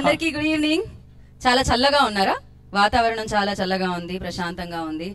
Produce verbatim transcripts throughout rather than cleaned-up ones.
అందరికీ good evening. చాలా చల్లగా ఉన్నారా? వాతావరణం చాలా చల్లగా ఉంది, ప్రశాంతంగా ఉంది.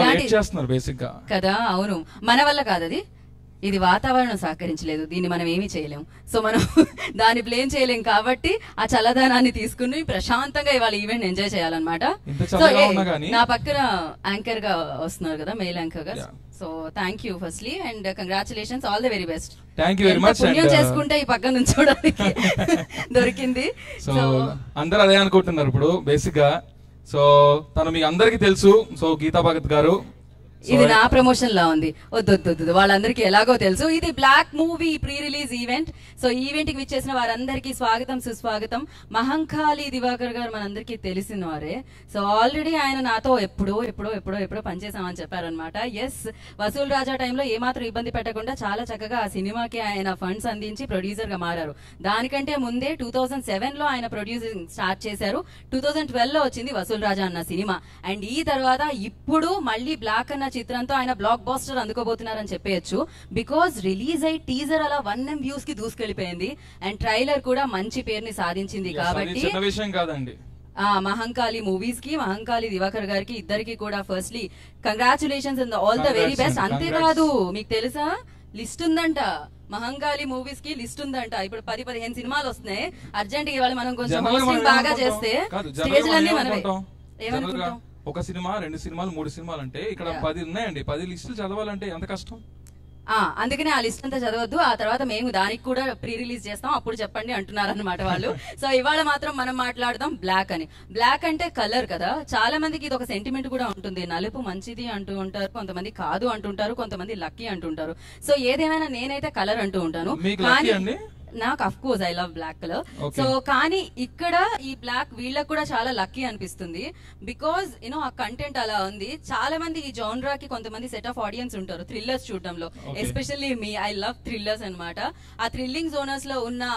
కదా, అవును, మన వల్ల కాదు అది, ఇది వాతావరణం సహకరించలేదు, దీన్ని మనం ఏమీ చేయలేం. సో మనం దాన్ని బ్లేమ్ చేయలేం కాబట్టి ఆ చల్లదనాన్ని తీసుకుని ప్రశాంతంగా ఇవాళ ఈవెంట్ ఎంజాయ్ చేయాలన్నమాట. సో నా పక్కన యాంకర్ గా వస్తున్నారు కదా, మెయిల్ యాంకర్ గా. So thank you firstly and congratulations, all the very best. Thank you very much. పుణ్యం చేసుకుంటే ఈ పక్క నుంచి చూడడానికి దొరికింది. సో అందరూ అదే అనుకుంటున్నారు ఇప్పుడు బేసిక్ గా. సో తను మీకు అందరికి తెలుసు. సో గీతా భగత్ గారు, ఇది నా ప్రమోషన్ లా ఉంది, వద్దొద్దు, వాళ్ళందరికీ ఎలాగో తెలుసు. ఇది Black movie pre release event. So event కి విచ్చేసిన వారందరికీ స్వాగతం, సుస్వాగతం. మహంకాళి దివాకర్ గారు మనందరికీ తెలిసిన వారే. సో ఆల్రెడీ ఆయన నాతో ఎప్పుడో ఎప్పుడో ఎప్పుడో ఎప్పుడో పనిచేసామని చెప్పారనమాట. ఎస్, వసూల్ రాజా టైంలో ఏమాత్రం ఇబ్బంది పెట్టకుండా చాలా చక్కగా ఆ సినిమాకి ఆయన ఫండ్స్ అందించి ప్రొడ్యూసర్ గా మారారు. దానికంటే ముందే టూ థౌసండ్ సెవెన్ లో ఆయన ప్రొడ్యూసింగ్ స్టార్ట్ చేశారు. టూ థౌసండ్ ట్వెల్వ్ లో వచ్చింది వసూల్ రాజా అన్న సినిమా. అండ్ ఈ తర్వాత ఇప్పుడు మళ్ళీ బ్లాక్ అన్న చిత్రంతో ఆయన బ్లాక్ బాస్టర్ అందుకోబోతున్నారని చెప్పేయచ్చు. బికాస్ రిలీజ్ అయ్యి టీజర్ అలా వన్ ఎం వ్యూస్ కి దూసుకెళ్లిపోయింది అండ్ ట్రైలర్ కూడా మంచి పేరుని సాధించింది. కాబట్టి ఆ మహంకాళి మూవీస్ కి, మహంకాళి దివాకర్ గారికి ఇద్దరికి కూడా firstly congratulations and all the very best. అంతేకాదు, మీకు తెలుసా లిస్ట్ ఉందంట, మహంకాళి మూవీస్ కి లిస్ట్ ఉందంట. ఇప్పుడు పది పదిహేను సినిమాలు వస్తున్నాయి. అర్జెంట్ గా ఇవాళ మనం కొంచెం హోస్టింగ్ బాగా చేస్తే స్టేజ్లన్నీ మనమే. ఏమనుకుంటాం, ఒక సినిమా, రెండు సినిమాలు, మూడు సినిమాలు అంటే ఇక్కడ పది ఉన్నాయండి. పది లిస్టులు చదవాలంటే ఎంత కష్టం. ఆ అందుకనే ఆ లిస్ట్ అంతా చదవద్దు, ఆ తర్వాత మేము దానికి కూడా ప్రీ రిలీజ్ చేస్తాం, అప్పుడు చెప్పండి అంటున్నారు అనమాట వాళ్ళు. సో ఇవాళ మాత్రం మనం మాట్లాడదాం బ్లాక్ అని. బ్లాక్ అంటే కలర్ కదా, చాలా మందికి ఇది ఒక సెంటిమెంట్ కూడా ఉంటుంది. నలుపు మంచిది అంటూ ఉంటారు, కొంతమంది కాదు అంటుంటారు, కొంతమంది లక్కీ అంటుంటారు. సో ఏదేమైనా నేనైతే కలర్ అంటూ ఉంటాను. కానీ నాకు of course I love black colour. So కానీ ఇక్కడ ఈ బ్లాక్ వీళ్ళకి కూడా చాలా లక్కీ అనిపిస్తుంది. బికాజ్ యూనో ఆ కంటెంట్ అలా ఉంది. చాలా మంది ఈ జోన్రాకి కొంతమంది సెట్ ఆఫ్ ఆడియన్స్ ఉంటారు థ్రిల్లర్స్ చూడటంలో. Especially me, I love thrillers అనమాట. ఆ థ్రిల్లింగ్ జోనర్స్ లో ఉన్న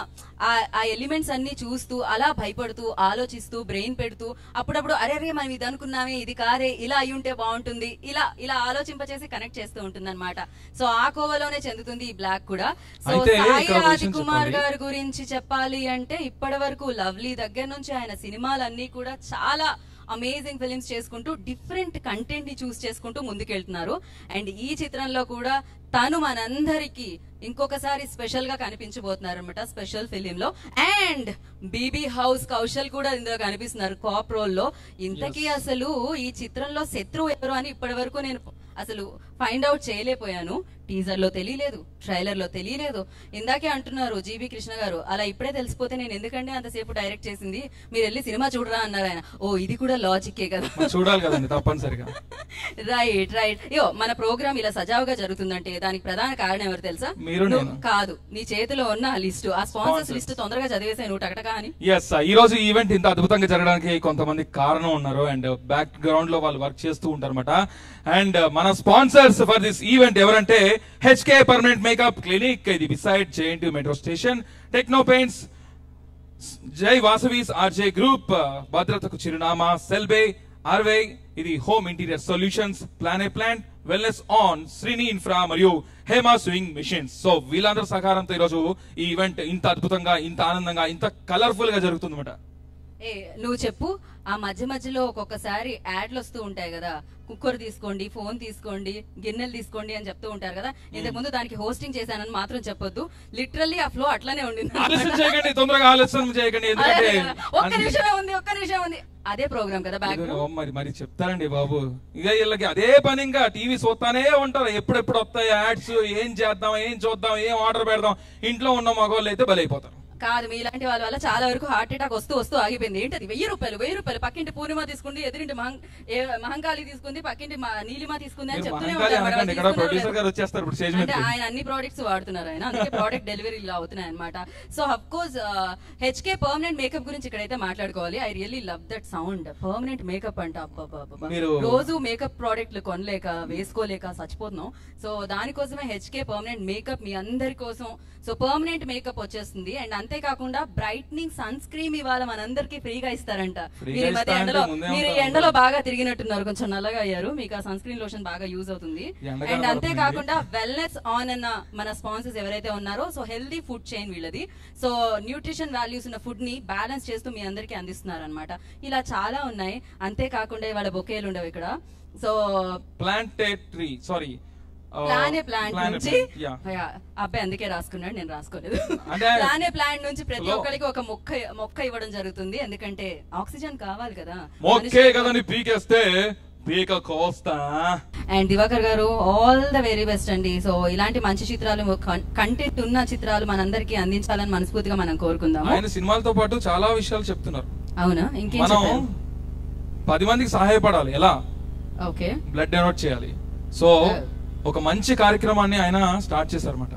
ఆ ఎలిమెంట్స్ అన్ని చూస్తూ అలా భయపడుతూ ఆలోచిస్తూ బ్రెయిన్ పెడుతూ అప్పుడప్పుడు అరే రే మనం ఇది అనుకున్నామే, ఇది కాదే, ఇలా అయి ఉంటే బాగుంటుంది, ఇలా ఇలా ఆలోచింపచేసి కనెక్ట్ చేస్తూ ఉంటుంది అనమాట. సో ఆ కోవలోనే చెందుతుంది ఈ బ్లాక్ కూడా. సో సాయి ఆది కుమార్ గారి గురించి చెప్పాలి అంటే ఇప్పటి వరకు లవ్లీ దగ్గర నుంచి ఆయన సినిమాలన్నీ కూడా చాలా అమేజింగ్ ఫిలిమ్స్ చేసుకుంటూ డిఫరెంట్ కంటెంట్ ని చూస్ చేసుకుంటూ ముందుకెళ్తున్నారు. అండ్ ఈ చిత్రంలో కూడా తను మనందరికి ఇంకొకసారి స్పెషల్ గా కనిపించబోతున్నారు అనమాట స్పెషల్ ఫిలిం లో. అండ్ బీబీ హౌస్ కౌశల్ కూడా ఇందులో కనిపిస్తున్నారు కాప్ రోల్ లో. ఇంతకీ అసలు ఈ చిత్రంలో శత్రువు ఎవరు అని ఇప్పటి వరకు నేను అసలు ఫైండ్ అవుట్ చేయలేకపోయాను. టీజర్ లో తెలియలేదు, ట్రైలర్ లో తెలియలేదు. ఇందాకే అంటున్నారు జీబీ కృష్ణ గారు, అలా ఇప్పుడే తెలిసిపోతే నేను ఎందుకంటే అంతసేపు డైరెక్ట్ చేసింది, మీరు వెళ్ళి సినిమా చూడరా అన్నారు ఆయన. ఓ ఇది కూడా లాజిక్కే కదా, చూడాలి కదండి తప్పనిసరిగా. Right right. యో మన ప్రోగ్రామ్ ఇలా సజావుగా జరుగుతుందంటే దానికి ప్రధాన కారణం ఎవరు తెలుసా? కాదు, నీ చేతిలో ఉన్న ఆ లిస్టు, ఆ స్పాన్సర్స్ లిస్ట్ తొందరగా చదివేసాయి నువ్వు టకటకా అని. ఎస్, ఈ రోజు ఈవెంట్ ఇంత అద్భుతంగా జరగడానికి కొంతమంది కారణం ఉన్నారు అండ్ బ్యాక్ గ్రౌండ్ లో వాళ్ళు వర్క్ చేస్తూ ఉంటారు అనమాట. అండ్ మన స్పాన్సర్స్ ఫర్ దిస్ ఈవెంట్ ఎవరంటే హెచ్కే పర్మనెంట్ మేకప్ క్లినిక్, ఇది beside JNT metro station, techno paints, Jai Vasavis RJ group, భద్రతకు చిరునామా సెల్బే ఆర్వే, ఇది home interior solutions, plan a plant, wellness on, Srini infra మరియు హేమా స్వింగ్ మిషన్స్. సో వీళ్ళందరూ సహకారంతో ఈరోజు ఈ ఈవెంట్ ఇంత అద్భుతంగా, ఇంత ఆనందంగా, ఇంత కలర్ఫుల్ గా జరుగుతుంది అనమాట. ఏ నువ్వు చెప్పు, ఆ మధ్య మధ్యలో ఒక్కొక్కసారి యాడ్లు వస్తూ ఉంటాయి కదా, కుక్కర్ తీసుకోండి, ఫోన్ తీసుకోండి, గిన్నెలు తీసుకోండి అని చెప్తూ ఉంటారు కదా. ఇంతకు ముందు దానికి హోస్టింగ్ చేశానని మాత్రం చెప్పొద్దు, లిటరల్లీ ఆ ఫ్లో అట్లానే ఉండింది. ఒక్క నిమిషమే ఉంది, ఒక్క నిమిషం ఉంది, అదే ప్రోగ్రామ్ కదా బ్యాక్. మరి మరి చెప్తారండి బాబు, ఇక వీళ్ళకి అదే పని, ఇంకా టీవీ చూస్తానే ఉంటారు, ఎప్పుడెప్పుడు వస్తాయి యాడ్స్, ఏం చేద్దాం, ఏం చూద్దాం, ఏం ఆర్డర్ పెడదాం. ఇంట్లో ఉన్న మగవాళ్ళు అయితే బలైపోతారు. కాదు, మీలాంటి వాళ్ళ వల్ల చాలా వరకు హార్ట్ అటాక్ వస్తూ వస్తూ ఆగిపోయింది. ఏంటది వెయ్యి రూపాయలు వెయ్యి రూపాయలు పక్కింటి పూర్ణిమ తీసుకుంది, ఎదురింటి మహంకాళి తీసుకుంది, పక్కింటి నీలిమ తీసుకుంది అని చెప్తూనే ఉంటారు. అంటే ఆయన అన్ని ప్రోడక్ట్స్ వాడుతున్నారు ఆయన, అందుకే ప్రోడక్ట్ డెలివరీ ఇలా అవుతున్నాయి అనమాట. So of course HK permanent makeup గురించి ఇక్కడైతే మాట్లాడుకోవాలి. I really love that sound, permanent makeup అంట. అబ్బా, రోజు మేకప్ ప్రోడక్ట్లు కొనలేక వేసుకోలేక చచ్చిపోతున్నాం. సో దానికోసమే హెచ్కే పర్మనెంట్ మేకప్ మీ అందరి కోసం. సో పర్మనెంట్ మేకప్ వచ్చేస్తుంది. అండ్ అంతేకాకుండా బ్రైట్నింగ్ సన్ స్క్రీమ్ ఇవాళ మనందరికి ఫ్రీగా ఇస్తారంట. Free మీరు ఈ గా మధ్య ఇస్తా ఎండలో అంటే ముందే మీరు ఈ ఉంటారు ఎండలో బాగా తిరిగినట్టున్నారు, కొంచెం నల్లగా అయ్యారు, మీకు ఆ సన్ స్క్రీన్ లోషన్ బాగా యూజ్ అవుతుంది. ఎండ అండ్ కనబడుతుంది. అంతేకాకుండా వెల్నెస్ ఆన్ అన్న మన స్పాన్సర్స్ ఎవరైతే ఉన్నారో, సో హెల్దీ ఫుడ్ చైన్ వీళ్ళది. సో న్యూట్రిషన్ వాల్యూస్ ఉన్న ఫుడ్ ని బ్యాలెన్స్ చేస్తూ మీ అందరికీ అందిస్తున్నారు అనమాట. ఇలా చాలా ఉన్నాయి. అంతేకాకుండా ఇవాళ బొకేలు ఉండవు ఇక్కడ. సో ప్లాంటేటరీ సారీ ప్లానే ప్లాంట్ నుంచి యా అబ్బాయి అందుకే రాసుకున్నాడు, నేను రాసుకోలేదు. అంటే ప్లానే ప్లాంట్ నుంచి ప్రతి లో- ఒక్కరికి ఒక మొక్క మొక్క ఇవ్వడం జరుగుతుంది. ఎందుకంటే ఆక్సిజన్ కావాలి కదా. మొక్కే కదని పీకేస్తే పీక కోస్తా. అండ్ దివాకర్ గారు ఆల్ ద వెరీ బెస్ట్ అండి. సో ఇలాంటి మంచి చిత్రాలు, కంటెంట్ ఉన్న చిత్రాలు మనందరికీ అందించాలని మనస్ఫూర్తిగా మనం కోరుకుందాం. ఆయన సినిమాలతో పాటు చాలా విషయాలు చెప్తున్నారు. అవునా, ఇంకేం మనం చెప్పారు? పది మందికి సహాయపడాలి. ఎలా? ఓకే, బ్లడ్ డొనేట్ చేయాలి. సో ఒక మంచి కార్యక్రమాన్ని ఆయన స్టార్ట్ చేశారన్నమాట.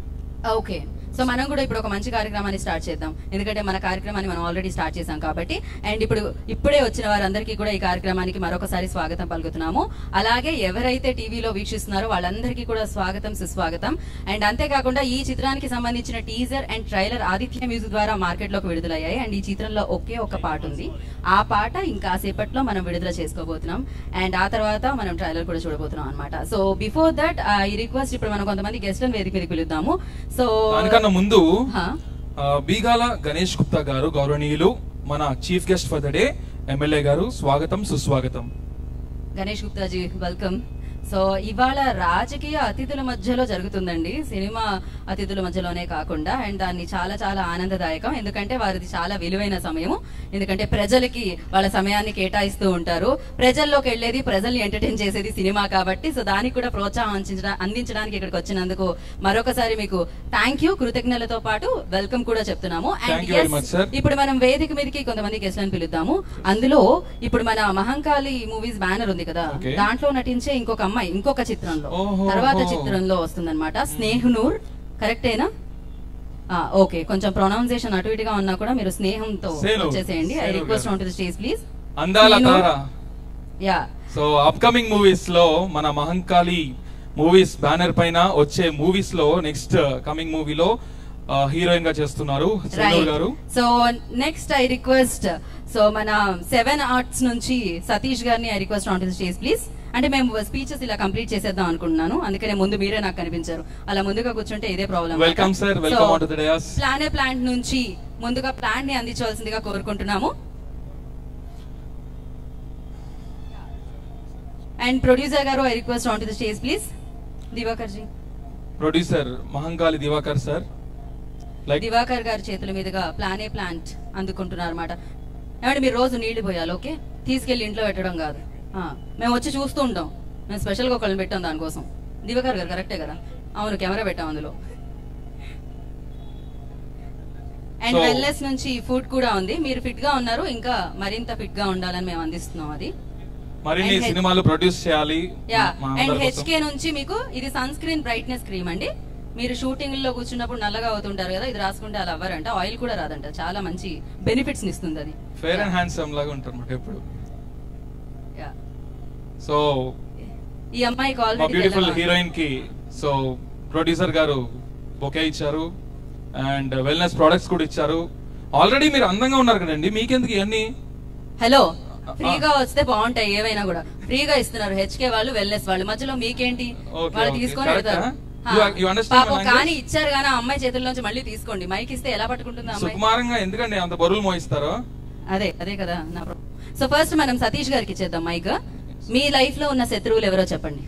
ఓకే. సో మనం కూడా ఇప్పుడు ఒక మంచి కార్యక్రమాన్ని స్టార్ట్ చేద్దాం. ఎందుకంటే మన కార్యక్రమాన్ని మనం ఆల్రెడీ స్టార్ట్ చేసాం కాబట్టి. అండ్ ఇప్పుడు ఇప్పుడే వచ్చిన వారందరికీ కూడా ఈ కార్యక్రమానికి మరొకసారి స్వాగతం పలుకుతున్నాము. అలాగే ఎవరైతే టీవీలో వీక్షిస్తున్నారో వాళ్ళందరికీ కూడా స్వాగతం, సుస్వాగతం. అండ్ అంతేకాకుండా ఈ చిత్రానికి సంబంధించిన teaser and trailer Aditya music ద్వారా మార్కెట్ లోకి విడుదలయ్యాయి. అండ్ ఈ చిత్రంలో ఒకే ఒక పాట ఉంది. ఆ పాట ఇంకా సేపట్లో మనం విడుదల చేసుకోబోతున్నాం. అండ్ ఆ తర్వాత మనం ట్రైలర్ కూడా చూడబోతున్నాం అనమాట. సో బిఫోర్ దట్ ఈ రిక్వెస్ట్, ఇప్పుడు మనం కొంతమంది గెస్ట్లను వేదిక మీదకి పిలుద్దాము. సో ముందు హా బీగాల గణేష్ గుప్తా గారు, గౌరవనీయులు, మన chief guest for the day MLA గారు, స్వాగతం, సుస్వాగతం. గణేష్ గుప్తాజీ వెల్కమ్. సో ఇవాళ రాజకీయ అతిథుల మధ్యలో జరుగుతుందండి, సినిమా అతిథుల మధ్యలోనే కాకుండా. అండ్ దాన్ని చాలా చాలా ఆనందదాయకం. ఎందుకంటే వారిది చాలా విలువైన సమయం. ఎందుకంటే ప్రజలకి వాళ్ళ సమయాన్ని కేటాయిస్తూ ఉంటారు. ప్రజల్లోకి వెళ్ళేది, ప్రజల్ని ఎంటర్టైన్ చేసేది సినిమా కాబట్టి. సో దానికి కూడా ప్రోత్సాహం అందించడా అందించడానికి ఇక్కడికి వచ్చినందుకు మరొకసారి మీకు థ్యాంక్ యూ, కృతజ్ఞతలతో పాటు వెల్కమ్ కూడా చెప్తున్నాము. Thank you very much, sir. ఇప్పుడు మనం వేదిక మీదకి కొంతమంది గెస్ట్లను పిలుద్దాము. అందులో ఇప్పుడు మన మహంకాళి మూవీస్ బ్యానర్ ఉంది కదా, Okay. దాంట్లో నటించే ఇంకొక అమ్మాయి ఇంకొక చిత్రంలో, ఓహో. తర్వాత చిత్రంలో వస్తుందన్నమాట. స్నేహనూర్ కరెక్టేనా? ఓకే, కొంచెం ప్రొనౌన్సియేషన్ అటు ఇటుగా ఉన్నా కూడా మీరు స్నేహంతో సేనూర్. వచ్చేసేయండి. ఐ సేనూర్ రిక్వెస్ట్ గారు. On to the stage please. అందాల స్నేహనూర్. తార. యా సో అప్కమింగ్ మూవీస్ లో మన మహంకాళి మూవీస్ బ్యానర్ పైన వచ్చే మూవీస్ లో నెక్స్ట్ కమింగ్ మూవీలో హీరోయిన్ గా చేస్తున్నారు సేనూర్ గారు. So next I request, so మన సెవెన్ ఆర్ట్స్ నుంచి సతీష్ గారిని I request on to the stage please. అంటే మేము స్పీచెస్ ఇలా కంప్లీట్ చేసేద్దాం అనుకుంటున్నాను, అందుకనే ముందు మీరే నాకు కనిపించారు. అలా ముందుగా కూర్చుంటే ఇదే problem. Welcome sir, welcome on to the dais. Plan a plant నుంచి ముందుగా ప్లాంట్ ని అందించవలసిందిగా కోరుకుంటున్నాము. అండ్ ప్రొడ్యూసర్ గారు I request on to the stage please. Divakar ji. Producer Mahankali Divakar sir. Like Divakar గారి చేతుల మీదుగా ప్లానే ప్లాంట్ అందుకుంటున్నారు అనమాట. ఏమంటే మీరు రోజు నీళ్లు పోయాలి, ఓకే? తీసుకెళ్లి ఇంట్లో పెట్టడం కాదు. ఆ, మేము వచ్చి చూస్తూ ఉంటాం. మేము స్పెషల్గా ఒకళ్ళని పెట్టాం దానికోసం. దివాకర్ గారు కరెక్టే కదా? అవును, కెమెరా పెట్టాం అందులో. అండ్ So- వెల్నెస్ నుంచి ఫుడ్ కూడా ఉంది. మీరు ఫిట్ గా ఉన్నారు, ఇంకా మరింత ఫిట్ గా ఉండాలని మేము అందిస్తున్నాం అది. మరిన్ని And H- సినిమాలు ప్రొడ్యూస్ చేయాలి. యా మా అండ్ అందరి కోసం. హెచ్కే నుంచి మీకు ఇది సన్ స్క్రీన్ బ్రైట్నెస్ క్రీమ్ అండి. మీరు షూటింగ్ లో కూర్చున్నప్పుడు నల్లగా అవుతుంటారు కదా, ఇది రాసుకుంటే అలా అవ్వరంట. ఆయిల్ కూడా రాదంట. చాలా మంచి బెనిఫిట్స్ ఇస్తుంది అది. ఫేర్ అండ్ హ్యాండ్సమ్ లాగా ఉంటారు ఎప్పుడు. Yeah. సో ఈ అమ్మాయికి మా ఆల్రెడీ బ్యూటిఫుల్ హీరోయిన్ కి సో ప్రొడ్యూసర్ గారు బొకే ఇచ్చారు అండ్ వెల్నెస్ ప్రొడక్ట్స్ కూడా ఇచ్చారు. ఆల్రెడీ మీరు అందంగా ఉన్నారు కదండి, మీకెందుకు ఇవన్నీ? హలో, ఫ్రీగా వస్తే బాగుంటాయి ఏవైనా కూడా. ఫ్రీగా ఇస్తున్నారు హెచ్కే వాళ్ళు, వెల్నెస్ వాళ్ళు. మధ్యలో మీకేంటి? Okay, వాళ్ళు okay. తీసుకొని Correct, వెళ్తారు. huh? హా. You are- you understand పాపం my language? కానీ ఇచ్చారు కానీ ఆ అమ్మాయి చేతుల్లోంచి మళ్ళీ తీసుకోండి. మైక్ ఇస్తే ఎలా పట్టుకుంటుంది ఆ అమ్మాయి? సుకుమారంగా ఎందుకండి అంత బరువులు మోయిస్తారు? అదే అదే కదా నా ప్రాబ్లం. సో ఫస్ట్ మనం సతీష్ గారికి ఇచ్చేద్దాం మైక్. మీ లైఫ్ లో ఉన్న శత్రువులు ఎవరో చెప్పండి.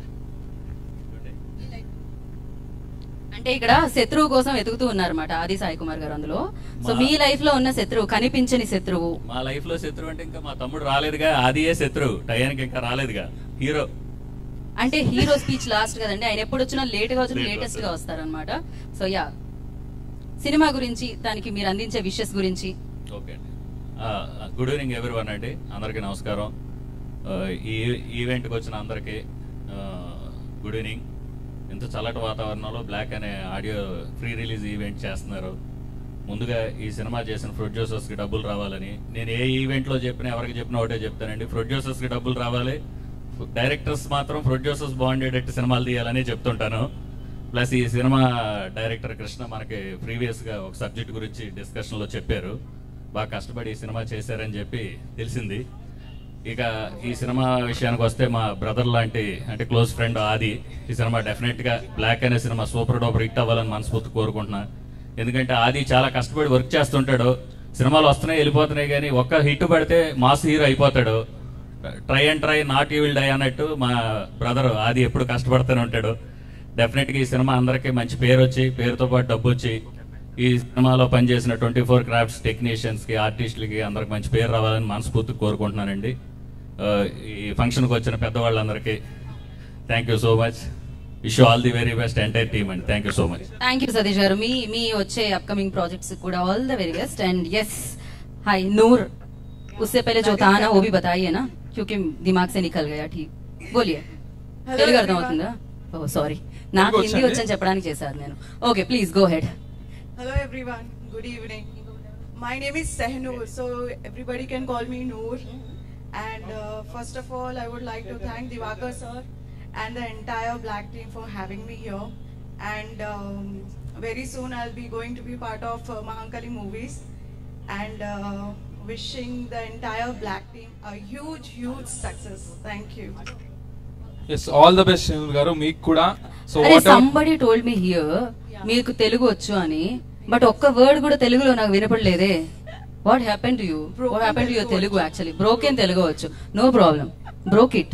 అంటే ఇక్కడ శత్రువు కోసం వెతుకుతూ ఉన్నారన్నమాట ఆది సాయి కుమార్ గారు అందులో. సో మీ లైఫ్ లో ఉన్న శత్రువు, కనిపించని శత్రువు. మా లైఫ్ లో శత్రువు అంటే ఇంకా మా తమ్ముడు రాలేదుగా, ఆదియే శత్రువు. టయానికి ఇంకా రాలేదుగా హీరో. అంటే హీరో స్పీచ్ లాస్ట్ కదండి, ఆయన ఎప్పుడు వచ్చినా లేట్ గా వచ్చినా Late లేటెస్ట్ గా వస్తారు. వస్తారనమాట. సో యా, సినిమా గురించి, దానికి మీరు అందించే విషెస్ గురించి. ఓకే అండి. గుడ్ ఈవినింగ్ ఎవ్రీ వన్ అండి, అందరికీ నమస్కారం. ఆ, ఈ ఈవెంట్కి వచ్చిన అందరికీ గుడ్ ఈవినింగ్. ఇంత చల్లటి వాతావరణంలో బ్లాక్ అనే ఆడియో ప్రీ రిలీజ్ ఈవెంట్ చేస్తున్నారు. ముందుగా ఈ సినిమా చేసిన ప్రొడ్యూసర్స్కి డబ్బులు రావాలని నేను ఏ ఈవెంట్లో చెప్పినా, ఎవరికి చెప్పినా ఒకటే చెప్తానండి, ప్రొడ్యూసర్స్కి డబ్బులు రావాలి, డైరెక్టర్స్ మాత్రం ప్రొడ్యూసర్స్ బాగుండేటట్టు సినిమాలు తీయాలని చెప్తుంటాను. ప్లస్ ఈ సినిమా డైరెక్టర్ కృష్ణ మనకి ప్రీవియస్గా ఒక సబ్జెక్ట్ గురించి డిస్కషన్లో చెప్పారు. బాగా కష్టపడి ఈ సినిమా చేశారని చెప్పి తెలిసింది. ఇక ఈ సినిమా విషయానికి వస్తే మా బ్రదర్ లాంటి అంటే క్లోజ్ ఫ్రెండ్ ఆది ఈ సినిమా డెఫినెట్గా బ్లాక్ అనే సినిమా సూపర్ డూపర్ హిట్ అవ్వాలని మనస్ఫూర్తి కోరుకుంటున్నా. ఎందుకంటే ఆది చాలా కష్టపడి వర్క్ చేస్తుంటాడు. సినిమాలు వస్తున్నాయి వెళ్ళిపోతున్నాయి కానీ ఒక్క హిట్ పడితే మాస్ హీరో అయిపోతాడు. Try and try not you will die అన్నట్టు మా బ్రదర్ ఆది ఎప్పుడు కష్టపడుతూనే ఉంటాడు. డెఫినెట్గా ఈ సినిమా అందరికీ మంచి పేరు వచ్చి పేరుతో పాటు డబ్బు వచ్చి ఈ సినిమాలో పనిచేసిన ట్వంటీ ఫోర్ క్రాఫ్ట్స్ టెక్నీషియన్స్కి ఆర్టిస్టులకి అందరికి మంచి పేరు రావాలని మనస్ఫూర్తిగా కోరుకుంటున్నానండి. ఈ ఫంక్షన్కి వచ్చిన పెద్దవాళ్ళందరికీ thank you so much. Wish all the very best entire team అండి. Thank you so much. Thank you Satish గారు. మీ మీ వచ్చే अपकमिंग प्रोजेक्ट्स కూడా all the very best. And yes hi Noor, उससे पहले जो था ना वो भी बताइए ना क्योंकि दिमाग से निकल गया. ठीक बोलिए. తెలుగు అర్థం అవుతుందా? ఓ సారీ, నాకు హిందీ వచ్చని చెప్పడానికి చేశాను నేను. Okay please go ahead. Hello everyone, good evening. My name is Sehnur, so everybody can call me Noor. And uh, first of all, I would like to thank Diwakar sir and the entire Black team for having me here. And um, very soon I'll be going to be part of uh, Mahankali movies. And uh, wishing the entire Black team a huge, huge success. Thank you. Yes, all the best Sehnur garu meeku kuda. So అరే whatever somebody told me here మీకు తెలుగు వచ్చు అని, but ఒక్క word కూడా తెలుగులో నాకు వినపడలేదే. What happen to you? What happen to your Telugu? Actually broken Telugu వచ్చు, no problem, broke it.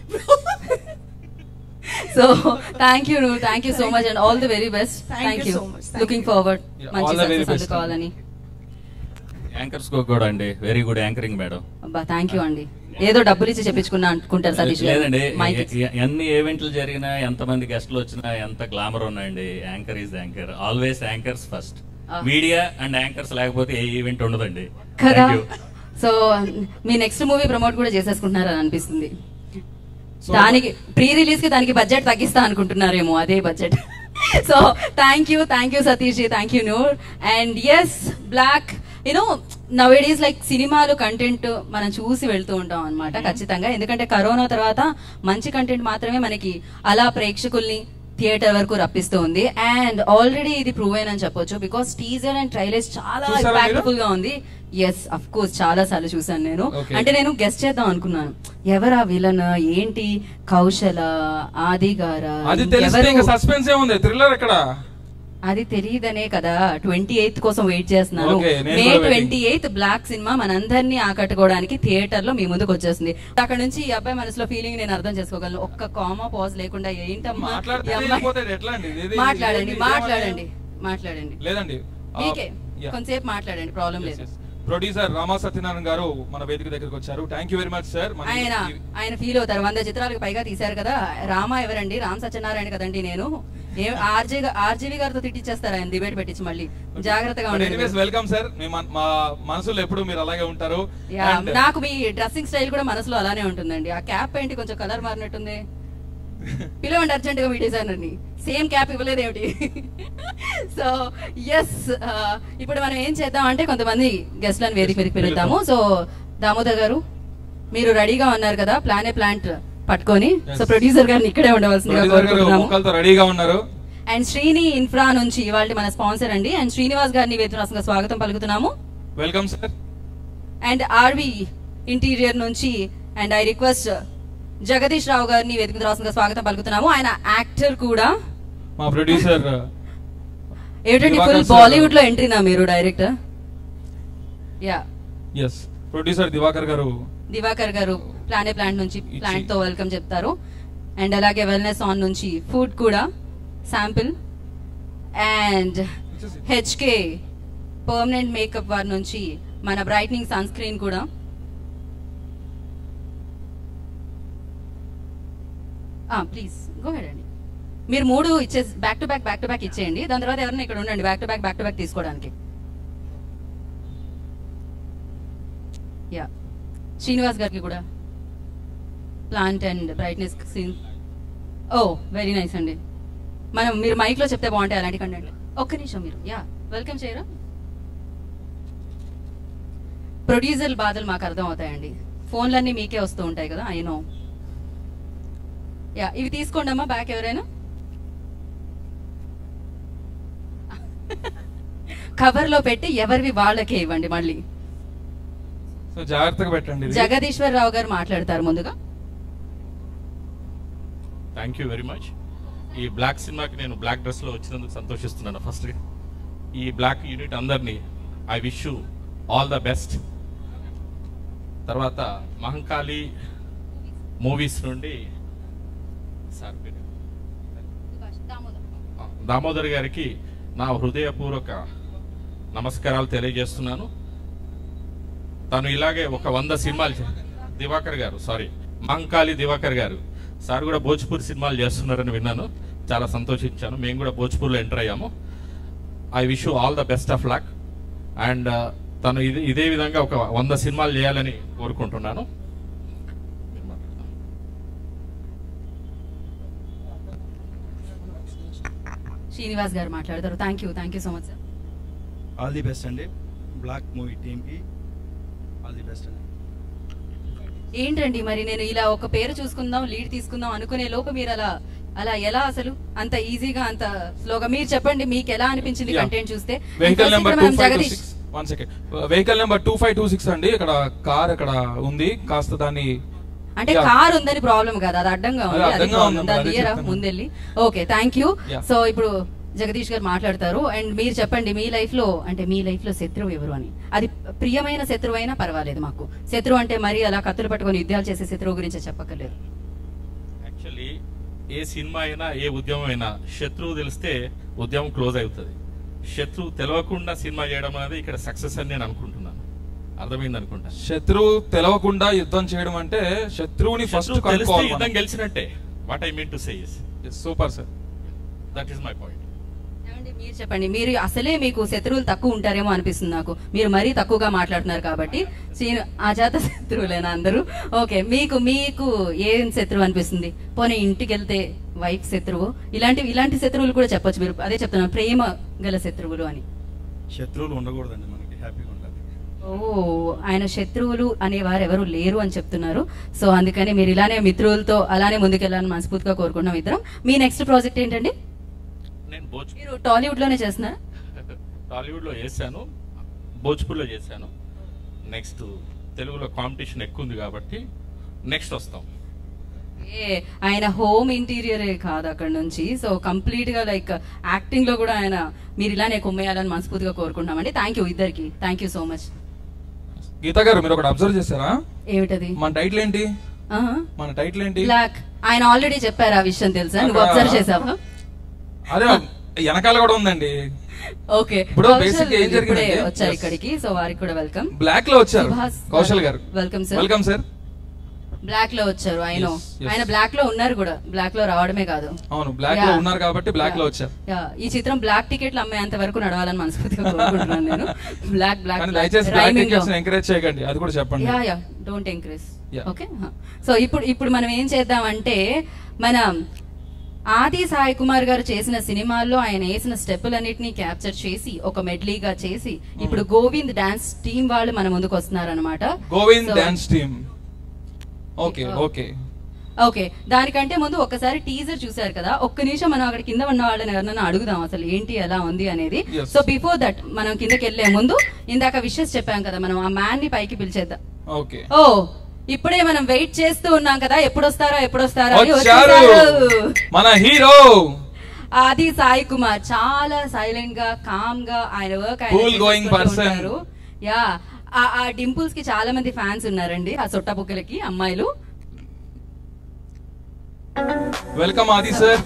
So thank you thank you so much and all the very best. Thank you. Looking forward మంచి success అందుకోవాలని. Anchors కూడా అండి very good anchoring madam. అబ్బా thank you అండి. ఏదో డబ్బులు ఇచ్చి చెప్పించుకున్నా అనుకుంటారు సతీష్ గారు. లేదండి, మైక్ ఎన్ని ఈవెంట్లు జరిగినా ఎంత మంది గెస్ట్లు వచ్చినా ఎంత గ్లామర్ ఉన్నాయండి. Anchor is anchor, always anchors first. Media and anchors లేకపోతే ఏ ఈవెంట్ ఉండదండి కదా. సో మీ నెక్స్ట్ మూవీ ప్రమోట్ కూడా చేసేసుకుంటున్నారని అనిపిస్తుంది. దానికి ప్రీ రిలీజ్ కి దానికి బడ్జెట్ తగ్గిస్తా అనుకుంటున్నారేమో, అదే budget. So thank you thank you Satish ji, thank you Noor. And yes Black you know now it is like సినిమాలు కంటెంట్ మనం చూసి వెళ్తూ ఉంటాం అనమాట ఖచ్చితంగా. ఎందుకంటే కరోనా తర్వాత మంచి కంటెంట్ మాత్రమే మనకి అలా ప్రేక్షకుల్ని థియేటర్ వరకు రప్పిస్తూ ఉంది. అండ్ ఆల్రెడీ ఇది ప్రూవ్ అని చెప్పొచ్చు బికాస్ టీజర్ అండ్ ట్రైలర్స్ చాలా ఇంపాక్ట్ఫుల్ గా ఉంది. ఎస్ అఫ్ కోర్స్ చాలా సార్లు చూసాను నేను. అంటే నేను గెస్ట్ చేద్దాం అనుకున్నాను ఎవరా విలన్ ఏంటి, కౌశల, ఆది గారా, అది తెలియదనే కదా ట్వంటీ ఎయిత్ కోసం వెయిట్ చేస్తున్నాను. మే ట్వంటీ ఎయిత్ బ్లాక్ సినిమా మనందరినీ ఆకట్టుకోవడానికి థియేటర్ లో మీ ముందుకు వచ్చేస్తుంది. అక్కడ నుంచి ఈ అబ్బాయి మనసులో ఫీలింగ్ నేను అర్థం చేసుకోగలను. ఒక్క కామా పాజ్ లేకుండా ఏంటమ్మా మాట్లాడండి మాట్లాడండి మాట్లాడండి లేదండి మీకే కొంతసేపు మాట్లాడండి, ప్రాబ్లం లేదు. ప్రొడ్యూసర్ రామా సత్యనారాయణ గారు మన వేదిక దగ్గరకు వచ్చారు. Thank you very much sir. ఆయన ఆయన ఫీల్ అవుతారు, వంద చిత్రాలకు పైగా తీశారు కదా. రామా ఎవరండి? రామ్ సత్యనారాయణ కదండి. నేను ఆర్జే ఆర్జీవి గారితో తిట్టిచ్చేస్తారు ఆయన డిబేట్ పెట్టించి. మళ్ళీ జాగ్రత్తగా ఉండండి. వెల్కమ్ సార్, మా మనసులో ఎప్పుడు మీరు అలాగే ఉంటారు. నాకు మీ డ్రెస్సింగ్ స్టైల్ కూడా మనసులో అలానే ఉంటుందండి. ఆ క్యాప్ ఏంటి కొంచెం కలర్ మారినట్టుంది, పిలవండి అర్జెంట్ గా మీ డిజైనర్ ని. సేమ్ క్యాప్ ఇవ్వలేదు ఏమిటి? సో ఎస్ ఇప్పుడు మనం ఏం చేద్దాం అంటే కొంతమంది గెస్ట్లను వేదిక మీదకి పిలుద్దాము. సో దామోదర్ గారు మీరు రెడీగా ఉన్నారు కదా ప్లానే ప్లాంట్ పట్టుకొని. సో ప్రొడ్యూసర్ గారిని ఇక్కడే ఉండవలసిందిగా కోరుకుంటున్నాము. అండ్ శ్రీని ఇన్ఫ్రా నుంచి ఇవాళ మన స్పాన్సర్ అండి. అండ్ శ్రీనివాస్ గారిని వేదిక స్వాగతం పలుకుతున్నాము. Welcome sir. And RV interior నుంచి and I request Jagadish Rao గారిని వేదిక రాష్ట్రంగా స్వాగతం పలుకుతున్నాము. ఆయన యాక్టర్ కూడా. మా ప్రొడ్యూసర్ ఏంటండి ఫుల్ బాలీవుడ్ లో ఎంట్రీనా మీరు director? Yeah yes producer Divakar గారు దివాకర్ గారు ప్లానే ప్లాంట్ నుంచి ప్లాంట్ తో వెల్కమ్ చెప్తారు. అండ్ అలాగే వెల్నెస్ ఆన్ నుంచి ఫుడ్ కూడా sample. And HK permanent makeup వారి నుంచి మన బ్రైట్నింగ్ సన్ స్క్రీన్ కూడా. ప్లీజ్ గో హెడ్ అండి. మీరు మూడు ఇచ్చే back to back back to back ఇచ్చేయండి. దాని తర్వాత ఎవరైనా ఇక్కడ ఉండండి back to back back to back తీసుకోవడానికి. యా శ్రీనివాస్ గారికి కూడా plant and brightness scene. Oh very nice అండి. మనం మీరు మైక్ లో చెప్తే బాగుంటాయి అలాంటి కంటెంట్. ఒక్క నిమిషం మీరు యా వెల్కమ్ చేయరా. ప్రొడ్యూసర్ బాధలు మాకు అర్థం అవుతాయండి, ఫోన్లన్నీ మీకే వస్తూ ఉంటాయి కదా. I know. యా ఇవి తీసుకోండి అమ్మా బ్యాక్. ఎవరైనా కవర్ లో పెట్టి ఎవరివి వాళ్ళకే ఇవ్వండి మళ్ళీ. సో జాగ్రత్తగా పెట్టండి. జగదీశ్వర్ రావు గారు మాట్లాడతారు ముందుగా. Thank you very much. ఈ బ్లాక్ సినిమాకి నేను బ్లాక్ డ్రెస్ లో వచ్చినందుకు సంతోషిస్తున్నాను. ఫస్ట్ ఈ బ్లాక్ యూనిట్ అందరినీ I wish you all the best. తర్వాత మహంకాళి మూవీస్ నుండి సార్ పేరు దామోదర్ గారికి నా హృదయపూర్వక నమస్కారాలు తెలియజేస్తున్నాను. తను ఇలాగే ఒక వంద సినిమాలు దివాకర్ గారు సారీ మహంకాళి దివాకర్ గారు సార్ కూడా భోజ్పూర్ సినిమాలు చేస్తున్నారని విన్నాను. చాలా సంతోషించాను. మేము కూడా భోజ్పూర్లో ఎంటర్ అయ్యాము. I wish you all the best of luck. And తను ఇది ఇదే విధంగా ఒక వంద సినిమాలు చేయాలని కోరుకుంటున్నాను. శ్రీనివాస్ గారు మాట్లాడతారు. Thank you thank you so much sir. All the best అండి బ్లాక్ మూవీ టీమ్కి. ఆల్ ది బెస్ట్ అండి. ఏంటండి మరి నేను ఇలా ఒక పేరు చూసుకుందాం లీడ్ తీసుకుందాం అనుకునే లోపు మీరు అలా అలా ఎలా అసలు అంత ఈజీగా అంత స్లోగా మీరు చెప్పండి మీకు ఎలా అనిపించింది కంటెంట్ చూస్తే. Vehicle number one second vehicle number two five two six అండి. ఇక్కడ కార్ ఇక్కడ ఉంది. కాస్త దాన్ని అంటే కార్ ఉందని ప్రాబ్లం కదా, అది అడ్డంగా ఉంది ముందెళ్ళి. Okay thank you. సో ఇప్పుడు జగదీష్ గారు మాట్లాడతారు. అండ్ మీరు చెప్పండి మీ లైఫ్ లో అంటే మీ లైఫ్ లో శత్రువు ఎవరు అని. అది ప్రియమైన శత్రువు అయినా పర్వాలేదు మాకు. శత్రువు అంటే మరి అలా కత్తులు పట్టుకొని యుద్ధాలు చేసే శత్రువు గురించి చెప్పక్కర్లేదు. యాక్చువల్లీ ఏ సినిమా అయినా ఏ ఉద్యమం అయినా శత్రువు తెలిస్తే ఉద్యమం క్లోజ్ అవుతుంది. శత్రువు తెలవకుండా సినిమా చేయడం అనేది ఇక్కడ సక్సెస్ అని నేను అనుకుంటున్నాను. అర్థమైంది అనుకుంటా. శత్రువు తెలవకుండా యుద్ధం చేయడం అంటే శత్రువుని ఫస్ట్ కనుక్కోవాలి. యుద్ధం గెలిచినట్టే. What I mean to say is super sir. That is my point. మీరు చెప్పండి మీరు అసలే మీకు శత్రువులు తక్కువ ఉంటారేమో అనిపిస్తుంది నాకు. మీరు మరీ తక్కువగా మాట్లాడుతున్నారు కాబట్టి ఆ జాత శత్రువులేనా అందరూ? ఓకే మీకు మీకు ఏం శత్రువు అనిపిస్తుంది? పోనీ ఇంటికి వెళ్తే వైఫ్ శత్రువు ఇలాంటి ఇలాంటి శత్రువులు కూడా చెప్పొచ్చు. మీరు అదే చెప్తున్నారు ప్రేమ గల శత్రువులు అని. శత్రువులు ఉండకూడదండి మనకి, హ్యాపీగా ఉండాలి. ఓ ఆయన శత్రువులు అనేవారు ఎవరు లేరు అని చెప్తున్నారు. సో అందుకని మీరు ఇలానే మిత్రులతో అలానే ముందుకెళ్ళాలని మనస్ఫూర్తిగా కోరుకుంటున్నాం ఇద్దరం. మీ నెక్స్ట్ ప్రాజెక్ట్ ఏంటండి? మీరు టాలీవుడ్ లోనే చేస్తున్నారా? టాలీవుడ్ లో చేశాను, భోజ్పూర్లో చేశాను. నెక్స్ట్ తెలుగులో కాంపిటీషన్ ఎక్కువ ఉంది కాబట్టి నెక్స్ట్ వస్తాం. ఏ ఆయన హోమ్ ఇంటీరియరే కాదు అక్కడ నుంచి. సో కంప్లీట్ గా లైక్ యాక్టింగ్ లో కూడా ఆయన మీరు ఇలానే కొమ్మేయాలని మనస్ఫూర్తిగా కోరుకుంటున్నామండి. థ్యాంక్ యూ ఇద్దరికి. Thank you so much. Geetha గారు మీరు ఒకటి అబ్జర్వ్ చేశారా? ఏమిటది? మన టైటిల్ ఏంటి? మన టైటిల్ ఏంటి? బ్లాక్. ఆయన ఆల్రెడీ చెప్పారు ఆ విషయం తెలుసా? నువ్వు అబ్జర్వ్ చేసావా? అదే వెనకాల కూడా ఉందండి. ఓకే ఇప్పుడు బేసిక్ ఏం జరిగింది వచ్చారు ఇక్కడికి. సో వారికి కూడా వెల్కమ్. బ్లాక్ లో వచ్చారు కౌశల్ గారు. Welcome sir. Welcome sir. Black లో వచ్చారు. ఆయన ఆయన బ్లాక్ లో ఉన్నారు కూడా. బ్లాక్ లో రావడమే కాదు, అవును బ్లాక్ లో ఉన్నారు కాబట్టి బ్లాక్ లో వచ్చారు. ఈ చిత్రం బ్లాక్ టికెట్లు అమ్మేంత వరకు నడవాలని మనస్ఫూర్తిగా కోరుకుంటున్నాను నేను. బ్లాక్ బ్లాక్ దయచేసి బ్లాక్ టికెట్స్ ఎంకరేజ్ చేయకండి, అది కూడా చెప్పండి. Yeah yeah don't encourage. Okay so ఇప్పుడు ఇప్పుడు మనం ఏం చేద్దామంటే మనం ఆది సాయి కుమార్ గారు చేసిన సినిమాల్లో ఆయన వేసిన స్టెప్పులన్నిటినీ క్యాప్చర్ చేసి ఒక మెడ్లీగా చేసి ఇప్పుడు గోవింద్ డాన్స్ టీం వాళ్ళు మన ముందుకు వస్తున్నారు అనమాట. Govind dance team. Okay okay okay దానికంటే ముందు ఒకసారి టీజర్ చూసారు కదా, ఒక్క నిమిషం మనం అక్కడ కింద ఉన్న వాళ్ళని ఎవరన్నా అడుగుదాం అసలు ఏంటి ఎలా ఉంది అనేది. సో బిఫోర్ దట్ మనం కిందకి వెళ్లే ముందు ఇందాక విషెస్ చెప్పాం కదా, మనం ఆ మ్యాన్ ని పైకి పిలిచేద్దాం. ఓకే ఓ ఇప్పుడే మనం వెయిట్ చేస్తూ ఉన్నాం కదా ఎప్పుడు వస్తారో ఎప్పుడు వస్తారో మన హీరో ఆది సాయి కుమార్. చాలా సైలెంట్ గా కామ్ గా ఆయన వర్క్ ఆయన. యా ఆ డింపుల్స్ కి చాలా మంది ఫ్యాన్స్ ఉన్నారండి, ఆ సొట్ట బుక్కలకి అమ్మాయిలు. వెల్కమ్ ఆది సార్.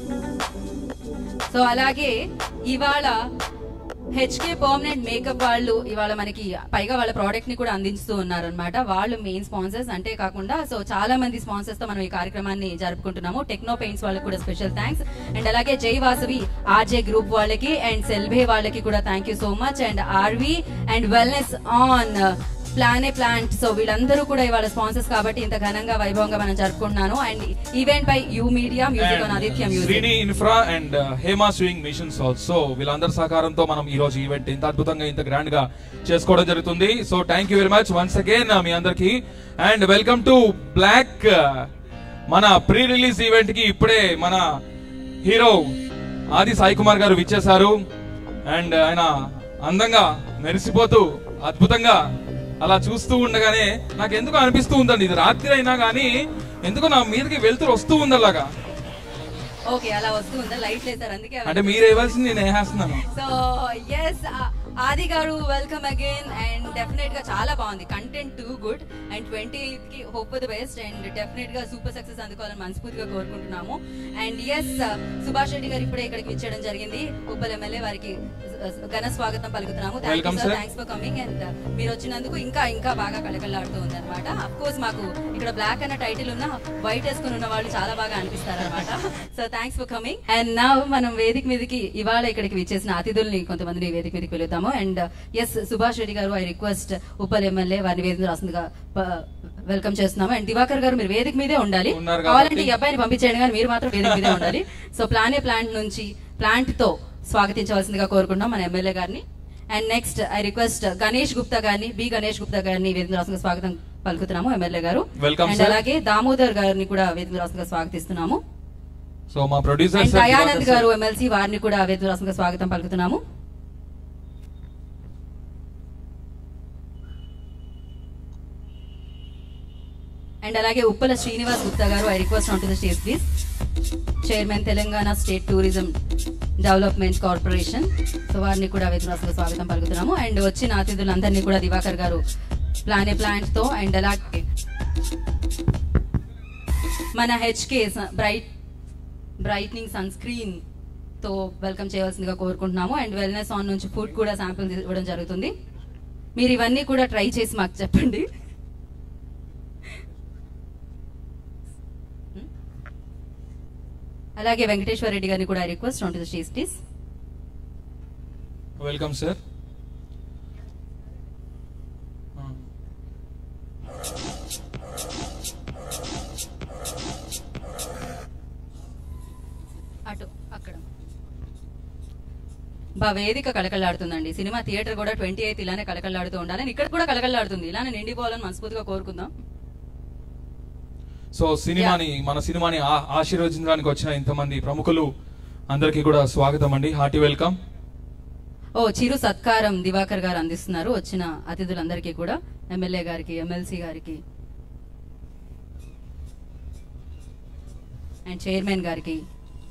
సో అలాగే ఇవాళ హెచ్కే పర్మనెంట్ మేకప్ వాళ్ళు ఇవాళ మనకి పైగా వాళ్ళ ప్రోడక్ట్ ని కూడా అందిస్తూ ఉన్నారు అనమాట. వాళ్ళు మెయిన్ స్పాన్సర్స్. అంతే కాకుండా సో చాలా మంది స్పాన్సర్స్ తో మనం ఈ కార్యక్రమాన్ని జరుపుకుంటున్నాము. టెక్నో పెయింట్స్ వాళ్ళకి కూడా స్పెషల్ థ్యాంక్స్. అండ్ అలాగే జై వాసవి ఆర్జే గ్రూప్ వాళ్ళకి అండ్ సెల్భే వాళ్ళకి కూడా thank you so much. And RV and wellness on plan a plant. So వీళ్ళందరూ కూడా ఇవాళ స్పాన్సర్స్ కాబట్టి ఇంత ఘనంగా వైభవంగా మనం జరుపుకుంటున్నాను. And event by you media music on Aditya music, Srini infra and Hema swing missions also వీళ్ళందరి సహకారంతో మనం ఈ రోజు ఈవెంట్ ఇంత అద్భుతంగా ఇంత గ్రాండ్ గా చేసుకోవడం జరుగుతుంది. So thank you very much once again మీ అందరికి. And welcome to Black. మన ప్రీ రిలీజ్ ఈవెంట్ కి ఇప్పుడే మన హీరో ఆది సాయి కుమార్ గారు విచ్చేశారు. అండ్ ఆయన అందంగా మెరిసిపోతూ అద్భుతంగా అలా చూస్తూ ఉండగానే నాకు ఎందుకు అనిపిస్తూ ఉందండి, ఇది రాత్రి అయినా కానీ ఎందుకో నా మీదకి వెళ్తురు వస్తూ ఉంది అలాగా. ఓకే, అలా వస్తూ ఉందా? లైట్ లేసారు అందుకే. అంటే మీరు వేయవలసింది నేను వేసేస్తున్నాను. సో ఎస్, ఆది గారు వెల్కమ్ అగైన్. అండ్ డెఫినెట్ గా చాలా బాగుంది, content too good. And twenty eighth కి hope for the best and definite గా సూపర్ సక్సెస్ అందుకోవాలని మనస్ఫూర్తిగా కోరుకుంటున్నాము. అండ్ ఎస్, సుభాష్ రెడ్డి గారు ఇప్పుడే ఇక్కడికి విచ్చేయడం జరిగింది. ఉప్పల్ ఎమ్మెల్యే వారికి ఘన స్వాగతం పలుకుతున్నాము. Thanks for coming. అండ్ మీరు వచ్చినందుకు ఇంకా ఇంకా బాగా కళకళలాడుతూ ఉంది అనమాట. అఫ్ కోర్స్ మాకు ఇక్కడ బ్లాక్ అన్న టైటిల్ ఉన్న వైట్ వేసుకుని ఉన్న వాళ్ళు చాలా బాగా అనిపిస్తారు అనమాట. So thanks for coming. And నా మనం వేదిక మీదకి ఇవాళ ఇక్కడికి విచ్చేసిన అతిథుల్ని కొంతమందిని వేదిక మీదకి వెళుతాము. అండ్ ఎస్, సుభాష్ రెడ్డి గారు ఐ రిక్వెస్ట్ ఉప్పల్ ఎమ్మెల్యే వారిని వేదిక రాసిందిగా వెల్కమ్ చేస్తున్నాము. అండ్ దివాకర్ గారు మీరు వేదిక మీదే ఉండాలి, కావాలంటే ఈ అబ్బాయిని పంపించేయండి కానీ మీరు మాత్రం వేదిక మీదే ఉండాలి. సో ప్లానే ప్లాంట్ నుంచి ప్లాంట్ తో స్వాగతించవలసిందిగా కోరుకుంటున్నాం మన ఎమ్మెల్యే గారిని. And next I request Ganesh Gupta గారిని, బి గణేష్ గుప్తా గారిని వేదిక రాసిందిగా స్వాగతం పలుకుతున్నాము ఎమ్మెల్యే గారు. అండ్ అలాగే దామోదర్ గారిని కూడా వేదిక రాసిందిగా స్వాగతిస్తున్నాము. సో మా ప్రొడ్యూసర్ దయానంద్ గారు ఎమ్మెల్సీ వారిని కూడా వేదిక రాసిందిగా స్వాగతం పలుకుతున్నాము. అండ్ అలాగే ఉప్పల శ్రీనివాస్ గుప్తా గారు I request on to the stage please. Chairman Telangana state tourism development corporation, so వారిని కూడా వేదిక రాసిందిగా స్వాగతం పలుకుతున్నాము. అండ్ వచ్చిన అతిథులందరినీ కూడా దివాకర్ గారు ప్లానే ప్లాంట్ తో అండ్ అలాగే మన HK bright brightening sun screen తో వెల్కమ్ చేయవలసిందిగా కోరుకుంటున్నాము. అండ్ వెల్నెస్ ఆన్ నుంచి ఫుడ్ కూడా శాంపుల్ ఇవ్వడం జరుగుతుంది. మీరు ఇవన్నీ కూడా ట్రై చేసి మాకు చెప్పండి. అలాగే వెంకటేశ్వర రెడ్డి గారిని కూడా request on to the stage please. Welcome sir. అటు అక్కడ బా వేదిక కళకళలాడుతుందండి. సినిమా థియేటర్ కూడా ట్వంటీ ఎయిత్ ఇలానే కళకళలాడుతూ ఉండాలని, ఇక్కడ కూడా కళకళలాడుతుంది, ఇలానే నిండిపోవాలని మనస్ఫూర్తిగా కోరుకుందాం. సో సినిమాని మన సినిమాని ఆశీర్వదించడానికి వచ్చిన ఇంతమంది ప్రముఖులు అందరికీ కూడా స్వాగతం అండి, హార్టీ వెల్కమ్. ఓ చిరు సత్కారం దివాకర్ గారు అందిస్తున్నారు వచ్చిన అతిథులందరికీ కూడా, ఎమ్మెల్యే గారికి, ఎమ్మెల్సీ గారికి అండ్ చైర్మన్ గారికి.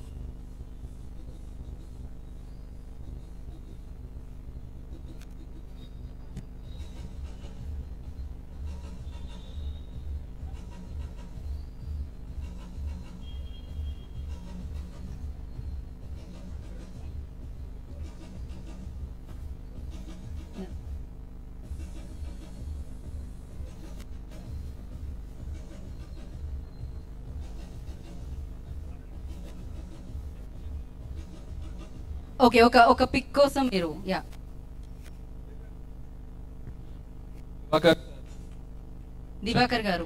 ఓకే, ఒక ఒక పిక్ కోసం మీరు యా దివాకర్ గారు.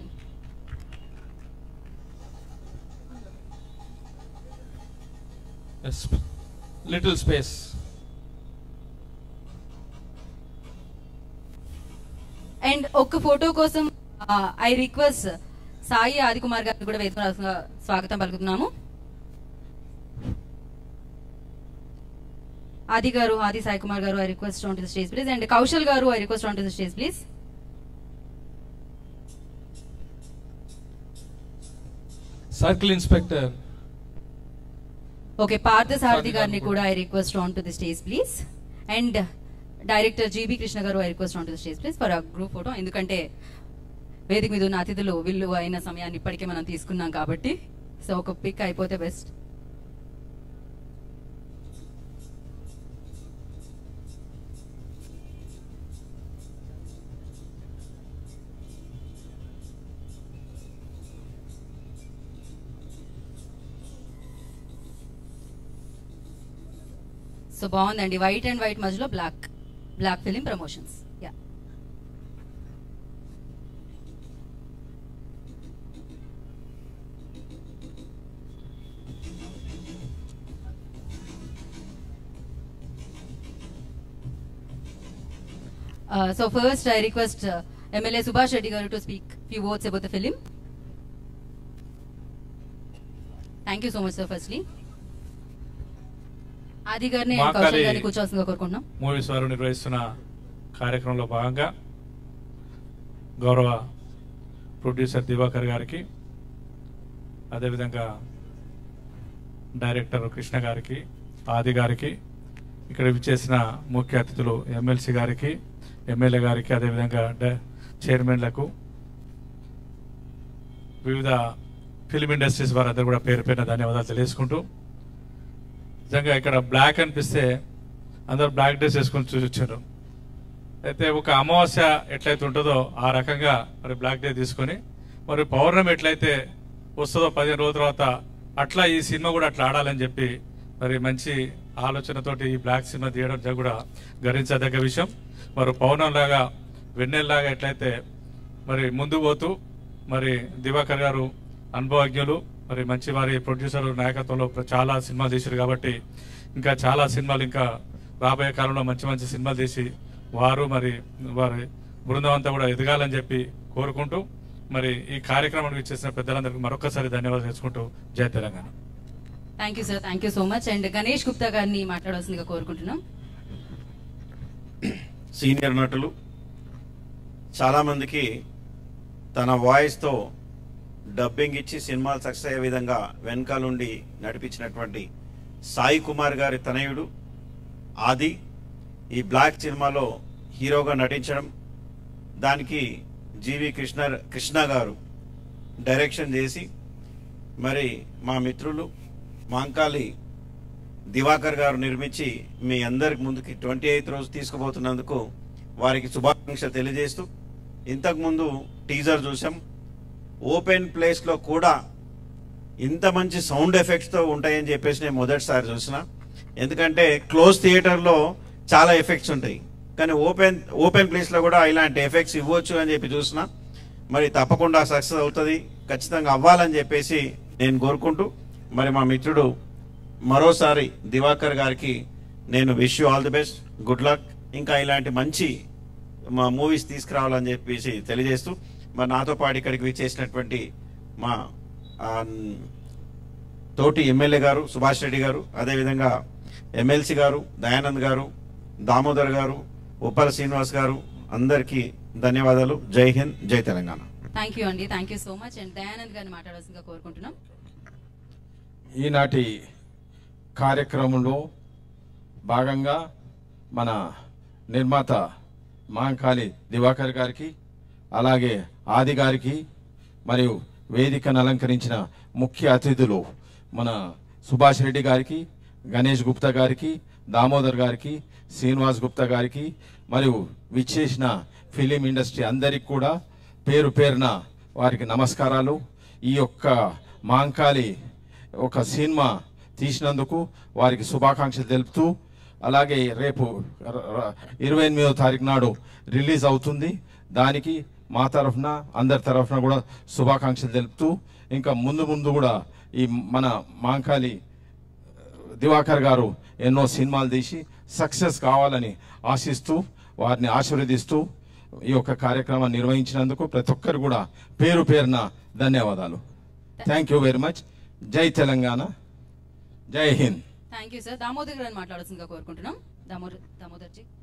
Little space. అండ్ ఒక ఫోటో కోసం ఐ రిక్వెస్ట్ సాయి ఆదికుమార్ గారిని కూడా వేదిక స్వాగతం పలుకుతున్నాము. ఆది గారు, ఆది సాయి కుమార్ గారు I request on to the stage please. And Kaushal గారు I request on to the stage please. Circle inspector okay, Partha Sarathi గారిని కూడా I request on to the stage please. And director GB Krishna గారు I request on to the stage please for a group photo. ఎందుకంటే వేదిక మీద ఉన్న అతిథులు వీళ్ళు అయిన సమయాన్ని ఇప్పటికే మనం తీసుకున్నాం కాబట్టి, సో ఒక పిక్ అయిపోతే బెస్ట్. సో బాగుందండి, వైట్ అండ్ వైట్ మధ్యలో black black film promotions. Yeah so first I request MLA Subhash Reddy గారు to speak few words about the film. Thank you so much sir. Firstly Aadi గారిని మహంకాళి కౌశల్ గారిని కూర్చోవాల్సిందిగా కోరుకుంటున్నాం. మూవీస్ వారు నిర్వహిస్తున్న కార్యక్రమంలో భాగంగా గౌరవ ప్రొడ్యూసర్ దివాకర్ గారికి, అదేవిధంగా డైరెక్టర్ కృష్ణ గారికి, ఆది గారికి, ఇక్కడ విచ్చేసిన ముఖ్య అతిథులు ఎమ్మెల్సీ గారికి, ఎమ్మెల్యే గారికి, అదేవిధంగా చైర్మన్లకు, వివిధ ఫిల్మ్ ఇండస్ట్రీస్ వారందరూ కూడా పేరు పేరున ధన్యవాదాలు తెలియజేసుకుంటూ, నిజంగా ఇక్కడ బ్లాక్ అనిపిస్తే అందరూ బ్లాక్ డ్రెస్ వేసుకొని చూసి వచ్చారు. అయితే ఒక అమావాస్య ఎట్లయితే ఉంటుందో ఆ రకంగా మరి బ్లాక్ డే తీసుకొని, మరి పౌర్ణమి ఎట్లయితే వస్తుందో పదిహేను రోజుల తర్వాత అట్లా ఈ సినిమా కూడా అట్లా ఆడాలని చెప్పి మరి మంచి ఆలోచనతోటి ఈ బ్లాక్ సినిమా తీయడం కూడా గర్వించదగ్గ విషయం. మరి పౌర్ణంలాగా వెన్నెల్లాగా ఎట్లయితే మరి ముందు పోతూ మరి దివాకర్ గారు అనుభవజ్ఞులు, మరి మంచి వారి ప్రొడ్యూసర్ నాయకత్వంలో చాలా సినిమాలు తీశారు కాబట్టి ఇంకా చాలా సినిమాలు ఇంకా రాబోయే కాలంలో మంచి మంచి సినిమాలు తీసి వారు మరి వారి బృందం అంతా కూడా ఎదగాలని చెప్పి కోరుకుంటూ, మరి ఈ కార్యక్రమానికి చేసిన పెద్దలందరికీ మరొకసారి ధన్యవాదాలు చేసుకుంటూ జై Telangana. Thank you sir, thank you so much. And Ganesh Gupta గారిని మాట్లాడాల్సిందిగా కోరుకుంటున్నాం. సీనియర్ నటులు చాలా మందికి తన వాయిస్తో డబ్బింగ్ ఇచ్చి సినిమాలు సక్సెస్ అయ్యే విధంగా వెనకాలండి నడిపించినటువంటి సాయి కుమార్ గారి తనయుడు ఆది ఈ బ్లాక్ సినిమాలో హీరోగా నటించడం, దానికి జీవి కృష్ణ కృష్ణ గారు డైరెక్షన్ చేసి, మరి మా మిత్రులు మహంకాళి దివాకర్ గారు నిర్మించి మీ అందరికి ముందుకి ట్వంటీ ఎయిత్ రోజు తీసుకుపోతున్నందుకు వారికి శుభాకాంక్షలు తెలియజేస్తూ, ఇంతకుముందు టీజర్ చూసాం, ఓపెన్ ప్లేస్లో కూడా ఇంత మంచి సౌండ్ ఎఫెక్ట్స్తో ఉంటాయని చెప్పేసి నేను మొదటిసారి చూసిన. ఎందుకంటే క్లోజ్ థియేటర్లో చాలా ఎఫెక్ట్స్ ఉంటాయి, కానీ ఓపెన్ ఓపెన్ ప్లేస్లో కూడా ఇలాంటి ఎఫెక్ట్స్ ఇవ్వచ్చు అని చెప్పి చూసిన. మరి తప్పకుండా సక్సెస్ అవుతుంది, ఖచ్చితంగా అవ్వాలని చెప్పేసి నేను కోరుకుంటూ, మరి మా మిత్రుడు మరోసారి దివాకర్ గారికి నేను wish you all the best, good luck, ఇంకా ఇలాంటి మంచి మా మూవీస్ తీసుకురావాలని చెప్పేసి తెలియజేస్తూ, మరి నాతో పాటు ఇక్కడికి విచ్చేసినటువంటి మా తోటి ఎమ్మెల్యే గారు సుభాష్ రెడ్డి గారు, అదేవిధంగా ఎమ్మెల్సీ గారు దయానంద్ గారు, దామోదర్ గారు, ఉప్పల శ్రీనివాస్ గారు, అందరికీ ధన్యవాదాలు. జై హింద్, జై తెలంగాణ. థ్యాంక్ యూ అండి, thank you so much. And Dayanand గారిని మాట్లాడాల్సిందిగా కోరుకుంటున్నాం. ఈనాటి కార్యక్రమంలో భాగంగా మన నిర్మాత మహంకాళి దివాకర్ గారికి, అలాగే ఆది గారికి, మరియు వేదికను అలంకరించిన ముఖ్య అతిథులు మన సుభాష్ రెడ్డి గారికి, గణేష్ గుప్తా గారికి, దామోదర్ గారికి, శ్రీనివాస్ గుప్తా గారికి, మరియు విచ్చేసిన ఫిలిం ఇండస్ట్రీ అందరికి కూడా పేరు పేరున వారికి నమస్కారాలు. ఈ యొక్క మహంకాళి ఒక సినిమా తీసినందుకు వారికి శుభాకాంక్షలు తెలుపుతూ, అలాగే రేపు ఇరవై ఎనిమిదవ తారీఖు నాడు రిలీజ్ అవుతుంది, దానికి మా తరఫున అందరి తరఫున కూడా శుభాకాంక్షలు తెలుపుతూ, ఇంకా ముందు ముందు కూడా ఈ మన మహంకాళి దివాకర్ గారు ఎన్నో సినిమాలు తీసి సక్సెస్ కావాలని ఆశిస్తూ వారిని ఆశీర్వదిస్తూ ఈ యొక్క కార్యక్రమాన్ని నిర్వహించినందుకు ప్రతి ఒక్కరు కూడా పేరు పేరున ధన్యవాదాలు. Thank you very much. జై తెలంగాణ, జై Hind. Thank you sir. Damodar గారిని మాట్లాడాల్సిందిగా కోరుకుంటున్నాం. దామోదర్ దామోదర్ జీ.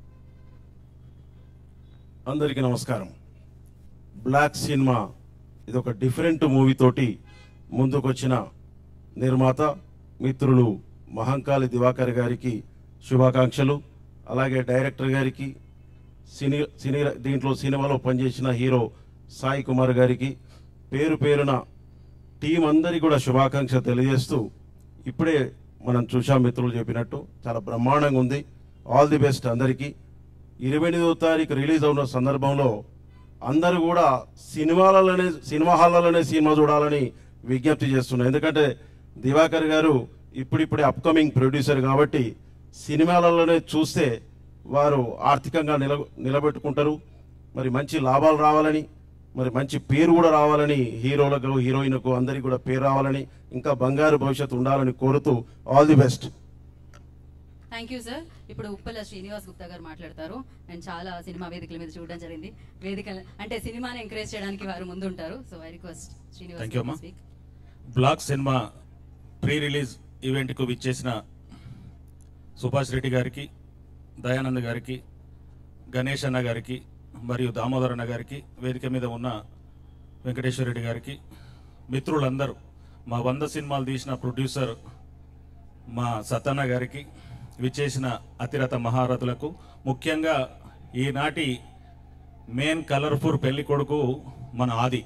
అందరికీ నమస్కారం. బ్లాక్ సినిమా ఇది ఒక డిఫరెంట్ మూవీ తోటి ముందుకొచ్చిన నిర్మాత మిత్రులు మహంకాళి దివాకర్ గారికి శుభాకాంక్షలు, అలాగే డైరెక్టర్ గారికి, సినీ సినీ దీంట్లో సినిమాలో పనిచేసిన హీరో సాయి కుమార్ గారికి పేరు పేరున టీం అందరికీ కూడా శుభాకాంక్షలు తెలియజేస్తూ, ఇప్పుడే మనం చూసాం మిత్రులు చెప్పినట్టు చాలా బ్రహ్మాండంగా ఉంది. ఆల్ ది బెస్ట్ అందరికీ. ఇరవై ఎనిమిదవ తారీఖు రిలీజ్ అవుతున్న సందర్భంలో అందరూ కూడా సినిమాలలోనే సినిమా హాల్లోనే సినిమా చూడాలని విజ్ఞప్తి చేస్తున్నారు. ఎందుకంటే దివాకర్ గారు ఇప్పుడిప్పుడే అప్కమింగ్ ప్రొడ్యూసర్ కాబట్టి సినిమాలలోనే చూస్తే వారు ఆర్థికంగా నిల నిలబెట్టుకుంటారు. మరి మంచి లాభాలు రావాలని, మరి మంచి పేరు కూడా రావాలని, హీరోలకు హీరోయిన్కు అందరికీ కూడా పేరు రావాలని, ఇంకా బంగారు భవిష్యత్తు ఉండాలని కోరుతూ all the best. Thank you sir. ఇప్పుడు ఉప్పల శ్రీనివాస్ గుప్తా గారు మాట్లాడతారు. అండ్ చాలా సినిమా వేదికల మీద చూడడం జరిగింది. వేదిక అంటే సినిమాని ఎంకరేజ్ చేయడానికి వారు ముందు ఉంటారు. So I request Srinivas speak. Black cinema pre release ఈవెంట్కు విచ్చేసిన సుభాష్ రెడ్డి గారికి, దయానంద్ గారికి, గణేష్ అన్న గారికి మరియు దామోదర్ అన్న గారికి, వేదిక మీద ఉన్న వెంకటేశ్వర రెడ్డి గారికి, మిత్రులందరూ, మా వంద సినిమాలు తీసిన ప్రొడ్యూసర్ మా సతన్న గారికి, విచ్చేసిన అతిరథ మహారథులకు, ముఖ్యంగా ఈనాటి మెయిన్ కలర్ఫుల్ పెళ్లి కొడుకు మన ఆది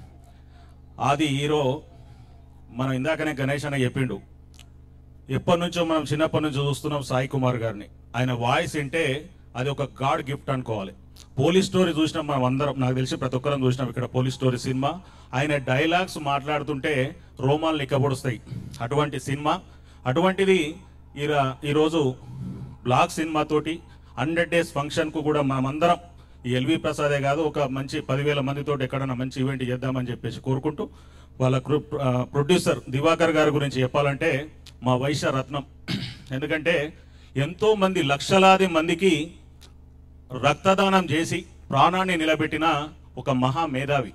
ఆది హీరో. మనం ఇందాకనే గణేష్ అన్న చెప్పిండు, ఎప్పటి నుంచో మనం చిన్నప్పటి నుంచి చూస్తున్నాం సాయి కుమార్ గారిని. ఆయన వాయిస్ వింటే అది ఒక గాడ్ గిఫ్ట్ అనుకోవాలి. పోలీస్ స్టోరీ చూసినాం మనం అందరం, నాకు తెలిసి ప్రతి ఒక్కరం చూసినాం ఇక్కడ పోలీస్ స్టోరీ సినిమా. ఆయన డైలాగ్స్ మాట్లాడుతుంటే రోమాలు నిక్కబొడుస్తాయి, అటువంటి సినిమా. అటువంటిది ఈరా ఈరోజు బ్లాక్ సినిమాతోటి హండ్రెడ్ డేస్ ఫంక్షన్కు కూడా మనమందరం, ఈ ఎల్వి ప్రసాదే కాదు, ఒక మంచి పదివేల మందితో ఎక్కడైనా మంచి ఈవెంట్ చేద్దామని చెప్పేసి కోరుకుంటూ, వాళ్ళ ప్రొడ్యూసర్ దివాకర్ గారి గురించి చెప్పాలంటే మా వైశ్య రత్నం. ఎందుకంటే ఎంతో మంది లక్షలాది మందికి రక్తదానం చేసి ప్రాణాన్ని నిలబెట్టిన ఒక మహా మేధావి.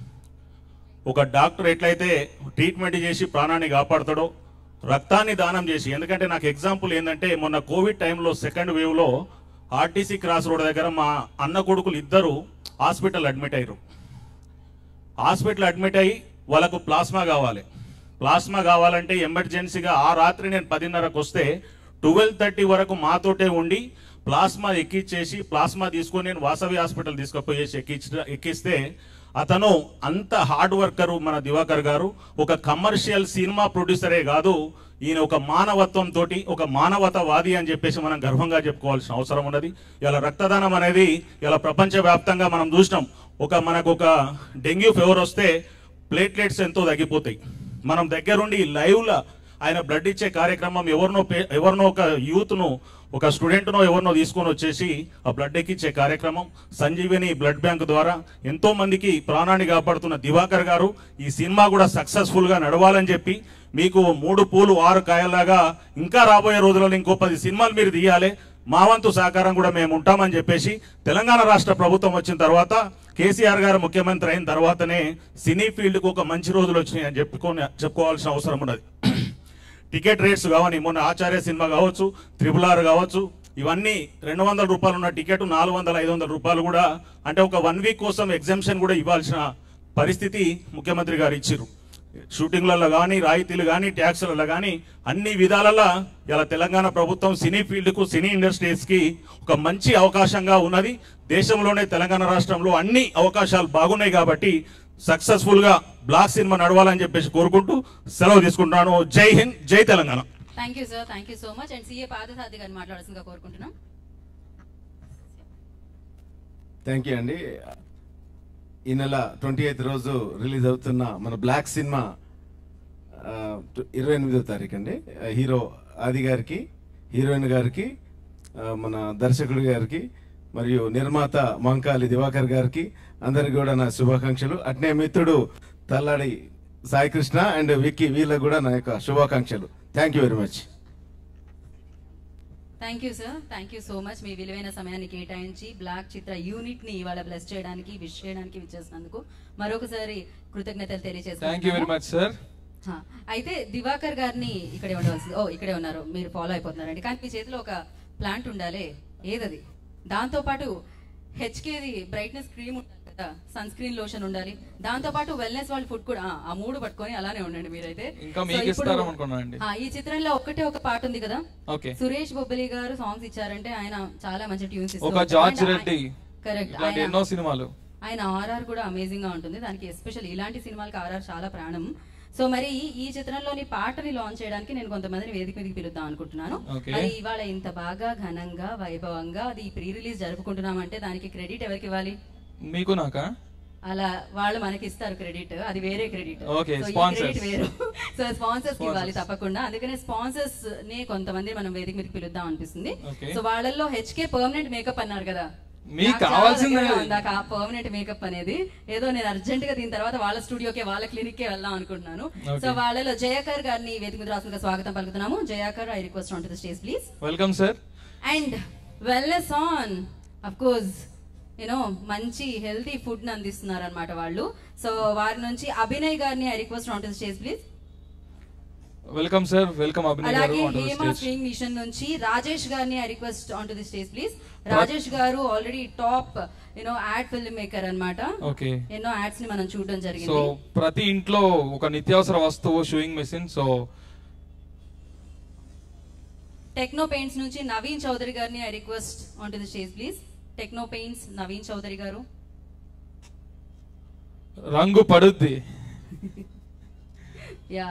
ఒక డాక్టర్ ఎట్లయితే ట్రీట్మెంట్ చేసి ప్రాణాన్ని కాపాడుతాడో, రక్తాన్ని దానం చేసి, ఎందుకంటే నాకు ఎగ్జాంపుల్ ఏంటంటే మొన్న కోవిడ్ టైంలో సెకండ్ వేవ్లో ఆర్టీసీ క్రాస్ రోడ్ దగ్గర మా అన్న కొడుకులు ఇద్దరు హాస్పిటల్ అడ్మిట్ అయ్యారు. హాస్పిటల్ అడ్మిట్ అయ్యి వాళ్ళకు ప్లాస్మా కావాలి. ప్లాస్మా కావాలంటే ఎమర్జెన్సీగా ఆ రాత్రి నేను పదిన్నరకు వస్తే ట్వెల్వ్ థర్టీ వరకు మాతోటే ఉండి ప్లాస్మా ఎక్కిచ్చేసి, ప్లాస్మా తీసుకొని నేను వాసవి హాస్పిటల్ తీసుకుపోయేసి ఎక్కించ ఎక్కిస్తే అతను అంత హార్డ్ వర్కరు మన దివాకర్ గారు. ఒక కమర్షియల్ సినిమా ప్రొడ్యూసరే కాదు, ఈయన ఒక మానవత్వంతో ఒక మానవతావాది అని చెప్పేసి మనం గర్వంగా చెప్పుకోవాల్సిన అవసరం ఉన్నది. ఇలా రక్తదానం అనేది ఇలా ప్రపంచవ్యాప్తంగా మనం చూసినాం. ఒక మనకు ఒక డెంగ్యూ ఫీవర్ వస్తే ప్లేట్లెట్స్ ఎంతో తగ్గిపోతాయి. మనం దగ్గరుండి లైవ్లో ఆయన బ్లడ్ ఇచ్చే కార్యక్రమం, ఎవరినో ఎవరినో ఒక యూత్ను, ఒక స్టూడెంట్నో ఎవరినో తీసుకొని వచ్చేసి ఆ బ్లడ్ ఎక్కించే కార్యక్రమం సంజీవిని బ్లడ్ బ్యాంక్ ద్వారా ఎంతో మందికి ప్రాణాన్ని కాపాడుతున్న దివాకర్ గారు. ఈ సినిమా కూడా సక్సెస్ఫుల్గా నడవాలని చెప్పి, మీకు మూడు పూలు ఆరు కాయలాగా ఇంకా రాబోయే రోజులలో ఇంకో పది సినిమాలు మీరు తీయాలి, మా వంతు సహకారం కూడా మేము ఉంటామని చెప్పేసి, తెలంగాణ రాష్ట్ర ప్రభుత్వం వచ్చిన తర్వాత, కేసీఆర్ గారు ముఖ్యమంత్రి అయిన తర్వాతనే సినీ ఫీల్డ్కు ఒక మంచి రోజులు వచ్చినాయి అని చెప్పుకొని చెప్పుకోవాల్సిన అవసరం ఉన్నది. టికెట్ రేట్స్ కావని, మొన్న ఆచార్య సినిమా కావచ్చు, త్రిబుల్ ఆర్ కావచ్చు, ఇవన్నీ రెండు వందల రూపాయలు ఉన్న టికెట్ నాలుగు వందల ఐదు వందల రూపాయలు కూడా, అంటే ఒక వన్ వీక్ కోసం ఎగ్జామ్షన్ కూడా ఇవ్వాల్సిన పరిస్థితి ముఖ్యమంత్రి గారు ఇచ్చారు. షూటింగ్లలో కానీ, రాయితీలు కానీ, ట్యాక్సులలో కానీ, అన్ని విధాలలో ఇలా తెలంగాణ ప్రభుత్వం సినీ ఫీల్డ్కు, సినీ ఇండస్ట్రీస్కి ఒక మంచి అవకాశంగా ఉన్నది. దేశంలోనే తెలంగాణ రాష్ట్రంలో అన్ని అవకాశాలు బాగున్నాయి కాబట్టి సక్సెస్ఫుల్గా బ్లాక్ సినిమా నడవాలని చెప్పేసి కోరుకుంటూ సెలవు తీసుకుంటున్నాను. జై హింద్, జై Telangana. Thank you sir, thank you so much. And CA Padasarathi గారిని మాట్లాడాల్సిందిగా కోరుకుంటున్నాం. థ్యాంక్ యూ అండి. ఈ నెల ట్వంటీ ఎయిత్ రోజు రిలీజ్ అవుతున్న మన బ్లాక్ సినిమా ఇరవై ఎనిమిదో తారీఖు అండి. హీరో ఆది గారికి, హీరోయిన్ గారికి, మన దర్శకుడి గారికి మరియు నిర్మాత మంకాలి దివాకర్ గారికి అందరికి కూడా నా శుభాకాంక్షలు. అట్నే మిత్రుడు తల్లాడి సాయికృష్ణ అండ్ విక్కీ, వీళ్ళకి కూడా నా యొక్క శుభాకాంక్షలు. Thank you very much. Thank you sir, thank you so much. మీ విలువైన సమయాన్ని కేటాయించి బ్లాక్ చిత్ర యూనిట్ ని ఇవాళ బ్లెస్ చేయడానికి, విష్ చేయడానికి విచ్చేసినందుకు మరొకసారి కృతజ్ఞతలు తెలియజేస్తున్నాను. Thank you very much sir. అయితే దివాకర్ గారిని ఇక్కడే ఉండవలసింది. ఓ ఇక్కడే ఉన్నారు, మీరు ఫాలో అయిపోతున్నారండి. కానీ మీ చేతిలో ఒక ప్లాంట్ ఉండాలి, ఏదది? దాంతో పాటు హెచ్కేది బ్రైట్నెస్ క్రీమ్ ఉండాలి కదా, సన్ స్క్రీన్ లోషన్ ఉండాలి, దాంతో పాటు వెల్నెస్ వాళ్ళ ఫుడ్ కూడా, ఆ మూడు పట్టుకొని అలానే ఉండండి మీరైతే. ఇంకా మీకు ఇస్తారా అనుకున్నానండి. ఈ చిత్రంలో ఒక్కటే ఒక పాట ఉంది కదా, ఓకే, సురేష్ బొబ్బలి గారు సాంగ్స్ ఇచ్చారంటే ఆయన చాలా మంచి ట్యూన్స్ ఇస్తారు. ఒక జార్జ్ రెడ్డి, కరెక్ట్, ఎన్నో సినిమాలు. ఆయన ఆర్ఆర్ కూడా అమేజింగ్ గా ఉంటుంది. దానికి ఎస్పెషల్ ఇలాంటి సినిమాలకి ఆర్ఆర్ చాలా ప్రాణం. సో మరి ఈ చిత్రంలోని పాటని లాంచ్ చేయడానికి నేను కొంతమందిని వేదిక మీదకి పిలుద్దాం అనుకుంటున్నాను. మరి ఇవాళ ఇంత బాగా ఘనంగా వైభవంగా అది ప్రీ రిలీజ్ జరుపుకుంటున్నామంటే దానికి క్రెడిట్ ఎవరికి ఇవ్వాలి? మీకు, నాకా? అలా వాళ్ళు మనకి ఇస్తారు క్రెడిట్, అది వేరే క్రెడిట్. వేరు. సో స్పాన్సర్స్ కి ఇవ్వాలి తప్పకుండా. అందుకనే స్పాన్సర్స్ ని కొంతమంది మనం వేదిక మీదకి పిలుద్దాం అనిపిస్తుంది. సో వాళ్ళల్లో హెచ్కే పర్మనెంట్ మేకప్ అన్నారు కదా, మీకు కావాల్సింది పర్మనెంట్ మేకప్ అనేది. ఏదో నేను అర్జెంట్ గా దీని తర్వాత వాళ్ళ స్టూడియోకే, వాళ్ళ క్లినిక్ కే వెళ్దాం అనుకుంటున్నాను. సో వాళ్ళలో జయాకర్ గారిని వేదిక మీద రాసులుగా స్వాగతం పలుకుతున్నాము. Jayakar, I request on to the stage please. Welcome sir. And wellness on, of course you know మంచి హెల్తీ ఫుడ్ ని అందిస్తున్నారు అనమాట వాళ్ళు. సో వారి నుంచి అభినయ్ గారిని I request on to the stage please. Welcome sir, welcome Abhinay గారు అలాగే ఆన్ టు ది హేమ స్టేజ్. స్వింగ్ మిషన్ నుంచి రాజేష్ గారిని I request on to the stage please. Rajesh గారు already top you know ad film maker అన్నమాట. ఓకే. ఎన్నో యాడ్స్ ని మనం చూడడం సో జరిగింది. ప్రతి ఇంట్లో ఒక నిత్యావసర వస్తువు sewing machine. So Techno Paints నుంచి నవీన్ చౌదరి గారిని I request on to the stage please. Techno Paints Naveen Chowdary గారు. రంగు పడుద్ది. యా,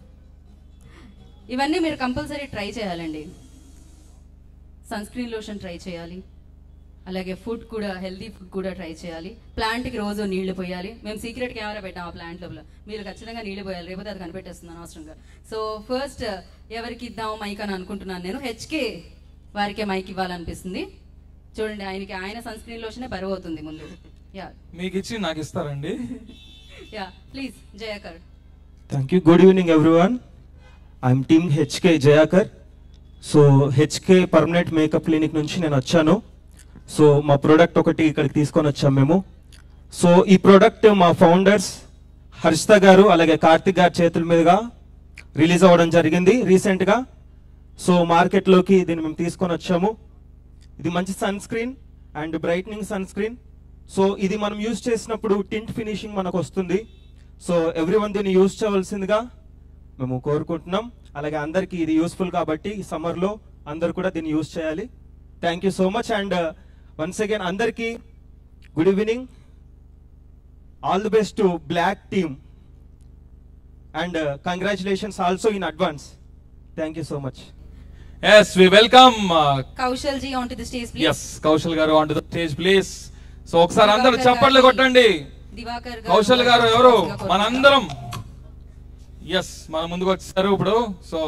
ఇవన్నీ మీరు కంపల్సరీ ట్రై చేయాలండి. సన్ స్క్రీన్ లోషన్ ట్రై చేయాలి, అలాగే ఫుడ్ కూడా హెల్దీ ఫుడ్ కూడా ట్రై చేయాలి. ప్లాంట్కి రోజు నీళ్లు పోయాలి. మేము సీక్రెట్ కెమెరా పెట్టాం ఆ ప్లాంట్ లోపల, మీరు ఖచ్చితంగా నీళ్లు పోయాలి, లేకపోతే అది కనిపెట్టేస్తున్నాను అవసరంగా. సో ఫస్ట్ ఎవరికి ఇద్దాం మైక్ అని అనుకుంటున్నాను నేను. హెచ్కే వారికే మైక్ ఇవ్వాలనిపిస్తుంది. చూడండి, ఆయనకి ఆయన సన్ స్క్రీన్ లోషనే బరువు అవుతుంది ముందు. యా, మీకు ఇచ్చి నాకు ఇస్తారండి. Yeah please Jayakar. Thank you. Good evening everyone. I'm team HK Jayakar. So HK permanent makeup clinic నుంచి నేను వచ్చాను. సో మా ప్రోడక్ట్ ఒకటి ఇక్కడికి తీసుకొని వచ్చాం మేము. సో ఈ ప్రోడక్ట్ మా ఫౌండర్స్ హర్షిత గారు అలాగే కార్తిక్ గారి చేతుల మీదుగా రిలీజ్ అవ్వడం జరిగింది రీసెంట్గా. సో మార్కెట్లోకి దీన్ని మేము తీసుకొని వచ్చాము. ఇది మంచి sun screen and brightening sun screen. So ఇది మనం యూజ్ చేసినప్పుడు టింట్ ఫినిషింగ్ మనకు వస్తుంది. సో ఎవ్రీ వన్ దీన్ని యూజ్ చేయవలసిందిగా మేము కోరుకుంటున్నాం. అలాగే అందరికీ ఇది యూస్ఫుల్ కాబట్టి ఈ సమ్మర్లో అందరు కూడా దీన్ని యూజ్ చేయాలి. Thank you so much. And once again అందరికీ good evening. All the best to Black team and congratulations also in advance. Thank you so much. Yes, we welcome Kaushal ji on to the stage please. yes Kaushal గారు on to the stage please. So ఒకసారి అందరూ చప్పట్లు కొట్టండి. దివాకర్ గారు, కౌశల్ గారు ఎవరు మనందరం yes మన ముందుకు వచ్చారు ఇప్పుడు. సో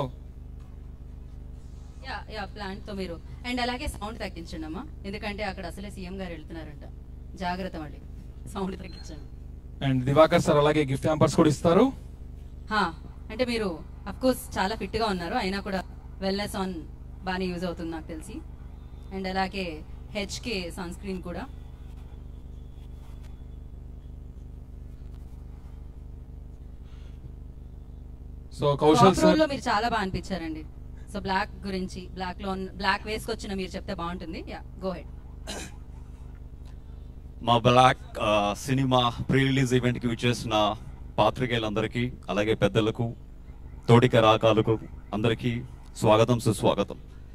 యా యా ప్లాంట్ తో మీరు అండ్ అలాగే సౌండ్ తగ్గించండి అమ్మా, ఎందుకంటే అక్కడ అసలే సీఎం గారు వెళ్తున్నారంట. జాగ్రత్త, మళ్ళీ సౌండ్ తగ్గించండి. అండ్ దివాకర్ సార్ అలాగే గిఫ్ట్ హ్యాంపర్స్ కూడా ఇస్తారు. హా, అంటే మీరు అఫ్ కోర్స్ చాలా ఫిట్ గా ఉన్నారు, అయినా కూడా వెల్నెస్ ఆన్ బాగానే యూజ్ అవుతుంది నాకు తెలిసి. అండ్ అలాగే హెచ్కే సన్ స్క్రీన్ కూడా. సో కౌశల్ సార్ లో మీరు చాలా బాగా అనిపించారండి. సో బ్లాక్ గురించి, బ్లాక్ లో బ్లాక్ వేసుకొచ్చిన మీరు చెప్తే బాగుంటుంది. Yeah go head. మా బ్లాక్ సినిమా ప్రీ రిలీజ్ ఈవెంట్కి విచ్చేసిన పాత్రికేయులందరికీ అలాగే పెద్దలకు తోటిక రాకాలకు అందరికీ స్వాగతం సుస్వాగతం.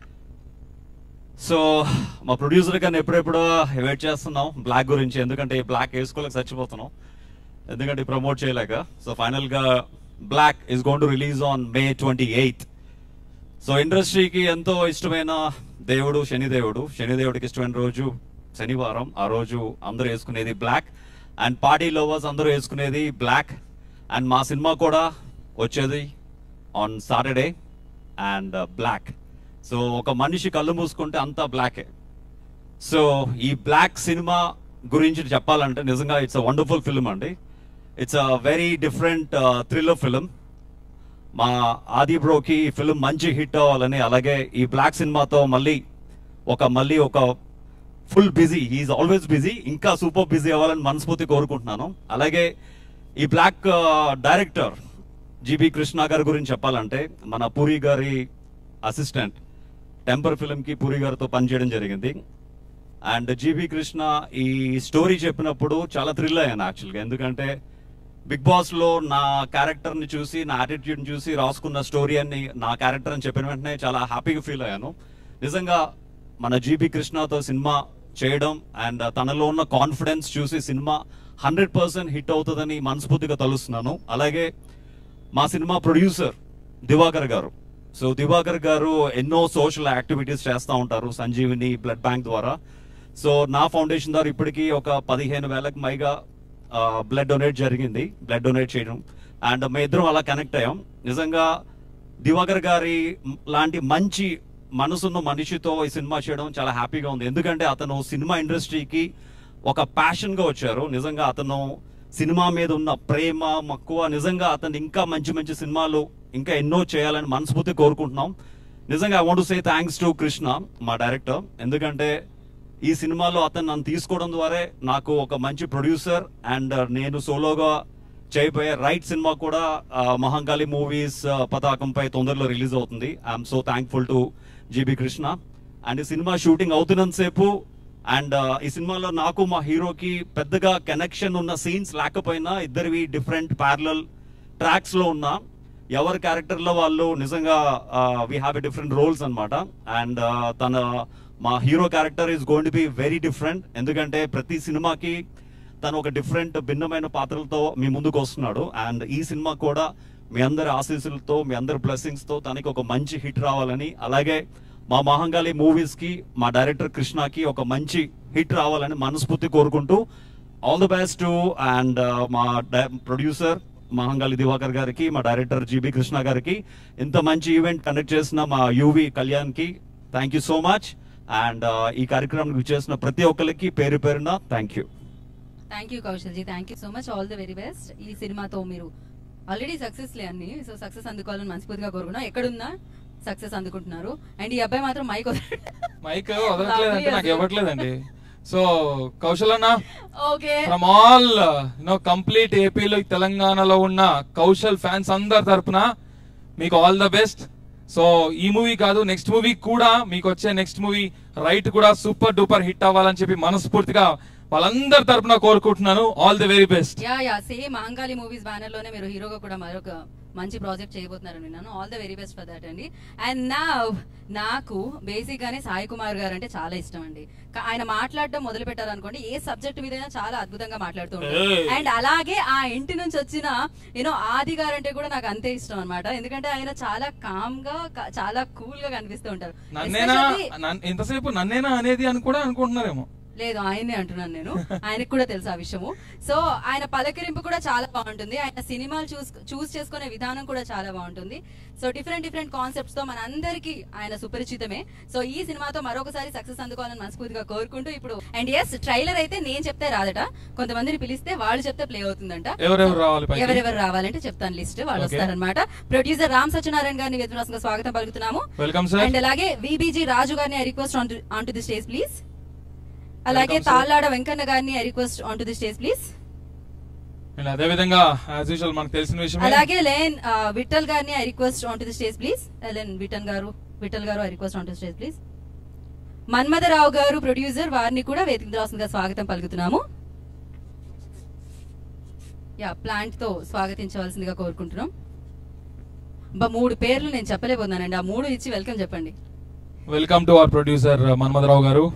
సో మా ప్రొడ్యూసర్ గారిని ఎప్పుడెప్పుడో వెయిట్ చేస్తున్నాం బ్లాక్ గురించి, ఎందుకంటే బ్లాక్ వేసుకోలేక చచ్చిపోతున్నాం, ఎందుకంటే ప్రమోట్ చేయలేక. సో ఫైనల్గా Black is going to release on May twenty eighth. So ఇండస్ట్రీకి ఎంతో ఇష్టమైన దేవుడు శనిదేవుడు, శనిదేవుడికి ఇష్టమైన రోజు శనివారం. ఆ రోజు అందరూ వేసుకునేది బ్లాక్ అండ్ పార్టీ లవర్స్ అందరూ వేసుకునేది బ్లాక్. అండ్ మా సినిమా కూడా వచ్చేది on Saturday and Black. So ఒక మనిషి కళ్ళు మూసుకుంటే అంతా బ్లాకే. సో ఈ బ్లాక్ సినిమా గురించి చెప్పాలంటే నిజంగా ఇట్స్ అ వండర్ఫుల్ ఫిల్మ్ అండి. It's a very different thriller film. మా ఆది బ్రోకి ఈ ఫిల్మ్ మంచి హిట్ అవ్వాలని, అలాగే ఈ బ్లాక్ సినిమాతో మళ్ళీ ఒక మళ్ళీ ఒక full busy, he's always busy, ఇంకా సూపర్ బిజీ అవ్వాలని మనస్ఫూర్తి కోరుకుంటున్నాను. అలాగే ఈ బ్లాక్ డైరెక్టర్ జీబీ కృష్ణ గారి గురించి చెప్పాలంటే మన పూరి గారి అసిస్టెంట్, టెంపర్ ఫిల్మ్కి పూరి గారితో పనిచేయడం జరిగింది. అండ్ జీబీ కృష్ణ ఈ స్టోరీ చెప్పినప్పుడు చాలా థ్రిల్ అయ్యాను యాక్చువల్గా, ఎందుకంటే బిగ్ బాస్లో నా క్యారెక్టర్ని చూసి, నా యాటిట్యూడ్ని చూసి రాసుకున్న స్టోరీ అని నా క్యారెక్టర్ అని చెప్పిన వెంటనే చాలా హ్యాపీగా ఫీల్ అయ్యాను. నిజంగా మన జీబీ కృష్ణతో సినిమా చేయడం అండ్ తనలో ఉన్న కాన్ఫిడెన్స్ చూసి సినిమా హండ్రెడ్ పర్సెంట్ హిట్ అవుతుందని మనస్ఫూర్తిగా తలుస్తున్నాను. అలాగే మా సినిమా ప్రొడ్యూసర్ దివాకర్ గారు. సో దివాకర్ గారు ఎన్నో సోషల్ యాక్టివిటీస్ చేస్తూ ఉంటారు సంజీవిని బ్లడ్ బ్యాంక్ ద్వారా. సో నా ఫౌండేషన్ ద్వారా ఇప్పటికీ ఒక పదిహేను వేలకు పైగా బ్లడ్ డొనేట్ జరిగింది, బ్లడ్ డొనేట్ చేయడం. అండ్ మేము ఇద్దరం అలా కనెక్ట్ అయ్యాం. నిజంగా దివాకర్ గారి లాంటి మంచి మనసున్న మనిషితో ఈ సినిమా చేయడం చాలా హ్యాపీగా ఉంది, ఎందుకంటే అతను సినిమా ఇండస్ట్రీకి ఒక ప్యాషన్గా వచ్చారు. నిజంగా అతను సినిమా మీద ఉన్న ప్రేమ మక్కువ, నిజంగా అతను ఇంకా మంచి మంచి సినిమాలు ఇంకా ఎన్నో చేయాలని మనస్ఫూర్తి కోరుకుంటున్నాం. నిజంగా I want to say thanks to Krishna మా డైరెక్టర్, ఎందుకంటే ఈ సినిమాలో అతను నన్ను తీసుకోవడం ద్వారా నాకు ఒక మంచి ప్రొడ్యూసర్ అండ్ నేను సోలోగా చేయబోయే రైట్ సినిమా కూడా మహంకాళి మూవీస్ పతాకంపై తొందరలో రిలీజ్ అవుతుంది. I'm so thankful to GB Krishna. And ఈ సినిమా షూటింగ్ అవుతున్నంతసేపు అండ్ ఈ సినిమాలో నాకు మా హీరోకి పెద్దగా కనెక్షన్ ఉన్న సీన్స్ లేకపోయినా ఇద్దరివి డిఫరెంట్ ప్యారలల్ ట్రాక్స్ లో ఉన్నా ఎవరి క్యారెక్టర్ లో వాళ్ళు నిజంగా we have a different roles అనమాట. అండ్ తన మా hero character is going to be very different. ఎందుకంటే ప్రతి సినిమాకి తను ఒక డిఫరెంట్ భిన్నమైన పాత్రలతో మీ ముందుకు వస్తున్నాడు. అండ్ ఈ సినిమా కూడా మీ అందరి ఆశీస్సులతో మీ అందరి బ్లెస్సింగ్స్ తో తనకి ఒక మంచి హిట్ రావాలని, అలాగే మా మహంకాళి మూవీస్ కి మా డైరెక్టర్ కృష్ణకి ఒక మంచి హిట్ రావాలని మనస్ఫూర్తి కోరుకుంటూ all the best to and మా ప్రొడ్యూసర్ మహంకాళి దివాకర్ గారికి, మా డైరెక్టర్ జీబీ కృష్ణ గారికి, ఇంత మంచి ఈవెంట్ కండక్ట్ చేసిన మా యువి కళ్యాణ్ కి thank you so much. And ఈ కార్యక్రమానికి విచ్చేసిన ప్రతి ఒక్కరికి పేరు పేరున thank you. Thank you Kaushal ji, thank you so much. All the very best. ఈ సినిమాతో మీరు ఆల్రెడీ సక్సెస్ లే అన్ని, సో సక్సెస్ అందుకోవాలని మనస్ఫూర్తిగా కోరుకున్నాం. ఎక్కడున్నా సక్సెస్ అందుకుంటున్నారు. అండ్ ఈ అబ్బాయి మాత్రం మైక్ మైక్ వదలట్లేదంటే నాకు ఇవ్వట్లేదండి. సో కౌశల్ అన్న, okay, from all no complete ఏపీలో తెలంగాణలో ఉన్న కౌశల్ ఫ్యాన్స్ అందరి తరపున మీకు ఆల్ ద బెస్ట్. సో ఈ మూవీ కాదు, నెక్స్ట్ మూవీ కూడా, మీకు వచ్చే నెక్స్ట్ మూవీ రైట్ కూడా సూపర్ డూపర్ హిట్ అవ్వాలని చెప్పి మనస్ఫూర్తిగా వాళ్ళందరి తరపున కోరుకుంటున్నాను. All the very best. Yeah yeah same Mahankali movies banner లోనే మీరు హీరోగా కూడా మరొక మంచి ప్రాజెక్ట్ చేయబోతున్నారు విన్నాను. All the very best for that అండి. అండ్ నా నాకు బేసిక్ గానే సాయి కుమార్ గారు అంటే చాలా ఇష్టం అండి. ఆయన మాట్లాడడం మొదలు పెట్టారనుకోండి, ఏ సబ్జెక్ట్ మీదైనా చాలా అద్భుతంగా మాట్లాడుతూ ఉంటారు. అండ్ అలాగే ఆ ఇంటి నుంచి వచ్చిన యూనో ఆది గారు అంటే కూడా నాకు అంతే ఇష్టం అనమాట. ఎందుకంటే ఆయన చాలా కామ్ గా చాలా కూల్ గా కనిపిస్తూ ఉంటారు. నన్నేనా ఎంతసేపు నన్నేనా అనేది అని కూడా అనుకుంటున్నారేమో. లేదు, ఆయనే అంటున్నాను నేను. ఆయనకు కూడా తెలుసు ఆ విషయము. సో ఆయన పలకరింపు కూడా చాలా బాగుంటుంది. ఆయన సినిమాలు చూస్ చూస్ చేసుకునే విధానం కూడా చాలా బాగుంటుంది. సో డిఫరెంట్ డిఫరెంట్ కాన్సెప్ట్స్ తో మన అందరికి ఆయన సుపరిచితమే. సో ఈ సినిమాతో మరొకసారి సక్సెస్ అందుకోవాలని మనస్ఫూర్తిగా కోరుకుంటూ ఇప్పుడు అండ్ ఎస్ ట్రైలర్ అయితే నేను చెప్తే రాదట, కొంతమందిని పిలిస్తే వాళ్ళు చెప్తే ప్లే అవుతుందంట. ఎవరెవరు రావాలంటే చెప్తాను లిస్ట్, వాళ్ళు వస్తారనమాట. ప్రొడ్యూసర్ రామ్ సత్యనారాయణ గారిని వేదవ్యాసంగా స్వాగతం పలుకుతున్నాము. అండ్ అలాగే విబిజి రాజు గారిని I request on to the stage please. అలాగే తాళ్ళాడ వెంకన్న గారిని I request on to the stage please. అదే విధంగా యాజ్ యూజువల్ మనకు తెలిసిన విషయం, అలాగే లేన్ విఠల్ గారిని I request on to the stage please. లేన్ విఠల్ గారు విఠల్ గారు I request on to the stage please. Manmatharao గారు ప్రొడ్యూసర్, వారిని కూడా వేదిక రాసుగా స్వాగతం పలుకుతున్నాము. యా ప్లాంట్ తో స్వాగతించవలసిందిగా కోరుకుంటున్నాం. బా మూడు పేర్లు నేను చెప్పలేకపోతున్నానండి, ఆ మూడు ఇచ్చి వెల్కమ్ చెప్పండి. Welcome to our producer Manmatharao గారు.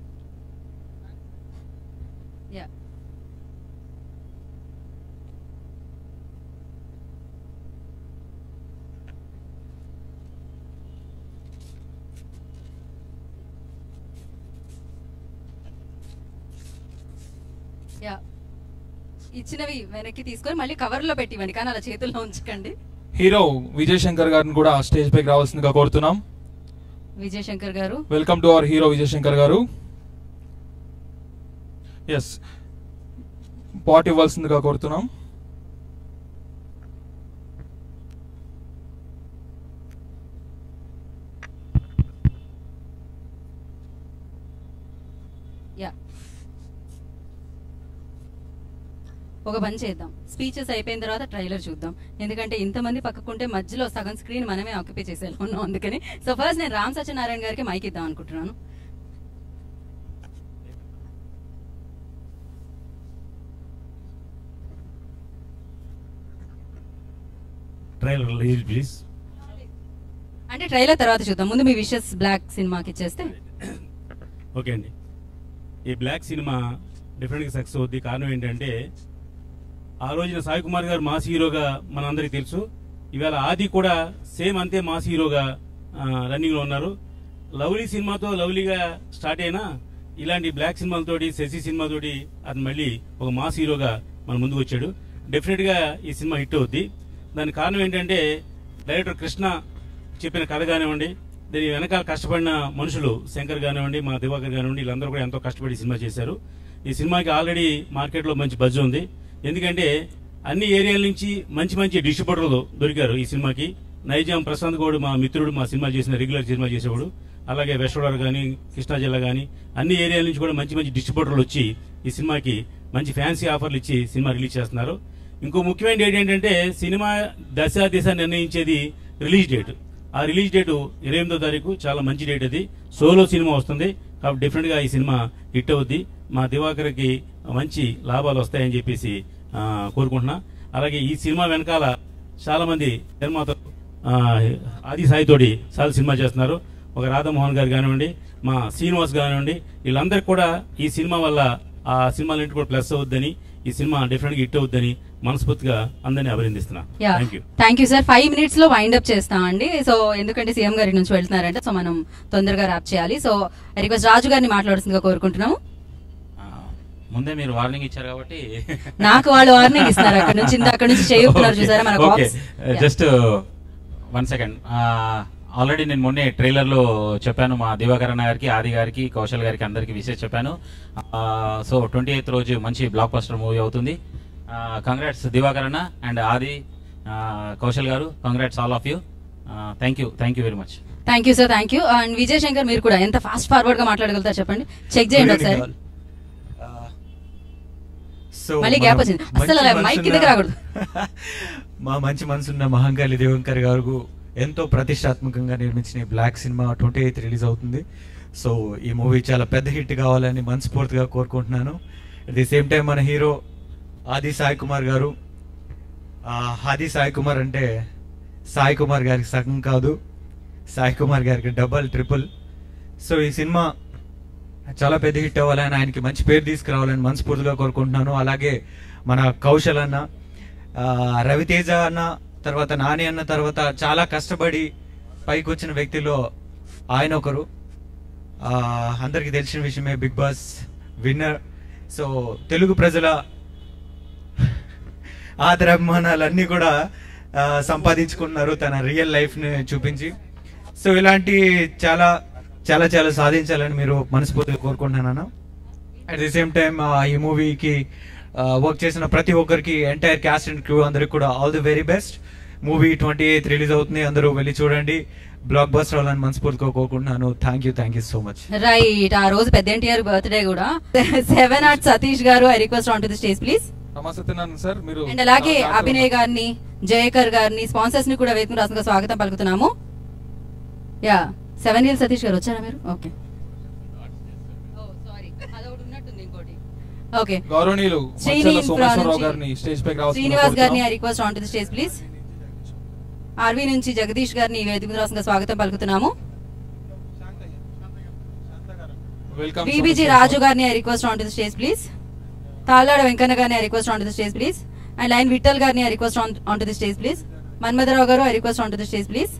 యా ఇచ్చినవి వెనక్కి తీసుకొని మళ్ళీ కవర్ లో పెట్టివ్వండి, కానీ అలా చేతుల్లో ఉంచకండి. హీరో విజయ్ శంకర్ గారిని కూడా స్టేజ్ పైకి రావాల్సిందిగా కోరుతున్నాం. విజయ్ శంకర్ గారు, welcome to our hero Vijay Shankar గారు. ఎస్ పాట్ ఇవ్వాల్సిందిగా కోరుతున్నాం. యా ఒక పని చేద్దాం, స్పీచెస్ అయిపోయిన తర్వాత ట్రైలర్ చూద్దాం. ఎందుకంటే ఇంతమంది పక్కకుంటే మధ్యలో సగం స్క్రీన్ మనమే ఆక్యుపై చేసేలా ఉన్నాం, అందుకని. సో ఫస్ట్ నేను రామ్ సత్యనారాయణ గారికి మైక్ ఇద్దాం అనుకుంటున్నాను. Trailer release please. అంటే ట్రైలర్ తర్వాత చూద్దాం, ముందు మీ విషెస్ బ్లాక్ సినిమాకి ఇచ్చేస్తే. ఓకే అండి, ఈ బ్లాక్ సినిమా డెఫినెట్గా సక్సెస్ అవుద్ది. కారణం ఏంటంటే ఆ రోజున సాయి కుమార్ గారు మాస్ హీరోగా మనందరికీ తెలుసు. ఇవాళ ఆది కూడా సేమ్ అంతే మాస్ హీరోగా రన్నింగ్లో ఉన్నారు. లవ్లీ సినిమాతో లవ్లీగా స్టార్ట్ అయినా ఇలాంటి బ్లాక్ సినిమాలతోటి శశి సినిమాతోటి అతను మళ్ళీ ఒక మాస్ హీరోగా మన ముందుకు వచ్చాడు. డెఫినెట్గా ఈ సినిమా హిట్ అవుద్ది. దానికి కారణం ఏంటంటే డైరెక్టర్ కృష్ణ చెప్పిన కథ కానివ్వండి, దీని వెనకాల కష్టపడిన మనుషులు శంకర్ కానివ్వండి, మా దివాకర్ కానివ్వండి, వీళ్ళందరూ కూడా ఎంతో కష్టపడి సినిమా చేశారు. ఈ సినిమాకి ఆల్రెడీ మార్కెట్లో మంచి బజ్ ఉంది. ఎందుకంటే అన్ని ఏరియాల నుంచి మంచి మంచి డిస్ట్రిబ్యూటర్లు దొరికారు ఈ సినిమాకి. నైజాం ప్రశాంత్ గౌడ్ మా మిత్రుడు, మా సినిమా చేసిన రెగ్యులర్ సినిమా చేసేవాడు. అలాగే వెస్టోడర్ కానీ కృష్ణా జిల్లా కానీ అన్ని ఏరియాల నుంచి కూడా మంచి మంచి డిస్ట్రిబ్యూటర్లు వచ్చి ఈ సినిమాకి మంచి ఫ్యాన్సీ ఆఫర్లు ఇచ్చి సినిమా రిలీజ్ చేస్తున్నారు. ఇంకో ముఖ్యమైన డేట్ ఏంటంటే సినిమా దశ దిశ నిర్ణయించేది రిలీజ్ డేట్. ఆ రిలీజ్ డేటు ఇరవై ఎనిమిదో తారీఖు చాలా మంచి డేట్ అది. సోలో సినిమా వస్తుంది కాబట్టి డెఫినెట్గా ఈ సినిమా హిట్ అవుద్ది. మా దివాకర్కి మంచి లాభాలు వస్తాయని చెప్పేసి కోరుకుంటున్నా. అలాగే ఈ సినిమా వెనకాల చాలా మంది నిర్మాతలు ఆది సాయితోటి చాలా సినిమా చేస్తున్నారు. ఒక రాధామోహన్ గారు కానివ్వండి, మా శ్రీనివాస్ కానివ్వండి, వీళ్ళందరికీ కూడా ఈ సినిమా వల్ల ఆ సినిమాలన్నింటి కూడా ప్లస్ అవుద్దని, ఈ సినిమా డెఫినెట్ గా హిట్ అవుద్దని మనస్ఫూర్తిగా అందరినీ అభినందిస్తున్నా. Thank you thank you sir. Five minutes లో వైండ్ అప్ చేస్తామండి. సో ఎందుకంటే సీఎం గారి నుంచి వెళ్తున్నారంటే సో మనం తొందరగా ర్యాప్ చేయాలి. సో రిక్వెస్ట్ రాజు గారిని మాట్లాడుతుందిగా కోరుకుంటున్నాము. ముందే మీరు వార్నింగ్ ఇచ్చారు కాబట్టి నాకు వాళ్ళు వార్నింగ్ ఇస్తున్నారు అక్కడ నుంచి అక్కడ నుంచి చేయుతున్నారు చూసారా మన జస్ట్ వన్ సెకండ్. ఆల్రెడీ నేను మొన్నే ట్రైలర్ లో చెప్పాను, మా దివాకర్ అన్న గారికి, ఆది గారికి, కౌశల్ గారికి అందరికి విషయం చెప్పాను. సో ట్వంటీ ఎయిత్ రోజు మంచి బ్లాక్ బస్టర్ మూవీ అవుతుంది. కంగ్రాట్స్ దివాకర్ అన్న అండ్ ఆది, కౌశల్ గారు, congrats all of you. Thank you thank you very much. Thank you sir. Thank you. And Vijay Shankar మీరు కూడా ఎంత ఫాస్ట్ ఫార్వర్డ్ గా మాట్లాడగలుగుతారు చెప్పండి, చెక్ చేయండి ఒకసారి. మళ్ళీ గ్యాప్ వచ్చింది, అసలు మైక్ కిందకి రాకూడదు. మా మంచి మనసున్న మహంకాళి దివాకర్ గారు ఎంతో ప్రతిష్టాత్మకంగా నిర్మించిన Black cinema twenty eighth release అవుతుంది. సో ఈ మూవీ చాలా పెద్ద హిట్ కావాలని మనస్ఫూర్తిగా కోరుకుంటున్నాను. అట్ ది సేమ్ టైం మన హీరో ఆది సాయి కుమార్ గారు. ఆది సాయి కుమార్ అంటే సాయి కుమార్ గారికి సగం కాదు, సాయి కుమార్ గారికి డబల్ ట్రిపుల్. సో ఈ సినిమా చాలా పెద్ద హిట్ అవ్వాలని, ఆయనకి మంచి పేరు తీసుకురావాలని మనస్ఫూర్తిగా కోరుకుంటున్నాను. అలాగే మన కౌశల్ అన్న, రవితేజ అన్న, తర్వాత నాని అన్న తర్వాత చాలా కష్టపడి పైకి వచ్చిన వ్యక్తిలో ఆయన ఒకరు. అందరికీ తెలిసిన విషయమే, Bigg Boss winner. So Telugu ప్రజల ఆదరాభిమానాలన్నీ కూడా సంపాదించుకున్నారు తన రియల్ లైఫ్ ని చూపించి. సో ఇలాంటి చాలా చాలా చాలా సాధించాలని మీరు మనస్ఫూర్తిగా కోరుకుంటున్నాను. అట్ ది సేమ్ టైం ఈ మూవీకి వర్క్ చేసిన ప్రతి ఒక్కరికి, ఎంటైర్ క్యాస్ట్ అండ్ క్రూ అందరికి కూడా all the very best. Movie twenty eighth release అవుతుంది, అందరూ వెళ్ళి చూడండి. బ్లాక్ బస్టర్ అవ్వాలని మనస్ఫూర్తిగా కోరుకుంటున్నాను. Thank you thank you so much. Right, ఆ రోజు పెద్ద ఎన్టీఆర్ బర్త్డే కూడా. సెవెన్ ఆర్ట్ సతీష్ గారు, I request on to the stage please. And అలాగే అభినయ్ గారిని, జయకర్ గారిని, స్పాన్సర్స్ ని కూడా వేదిక రాష్ట్రంగా స్వాగతం పలుకుతున్నాము. యా, సెవెన్ ఇయర్ సతీష్ గారు వచ్చారా మీరు? Okay okay. గౌరవనీయులు శ్రీనివాస్ గారిని I request on to the stage please. RV నుంచి జగదీష్ గారిని వేదిక రాష్ట్రంగా స్వాగతం పలుకుతున్నాము. బీబీజీ రాజు గారిని I request on to the stage please. Tallada Venkanna గారిని I request on to the stage please. And line Vittal గారిని I request on to the stage ప్లీజ్. మన్మధరావు గారు I request on to the stage please.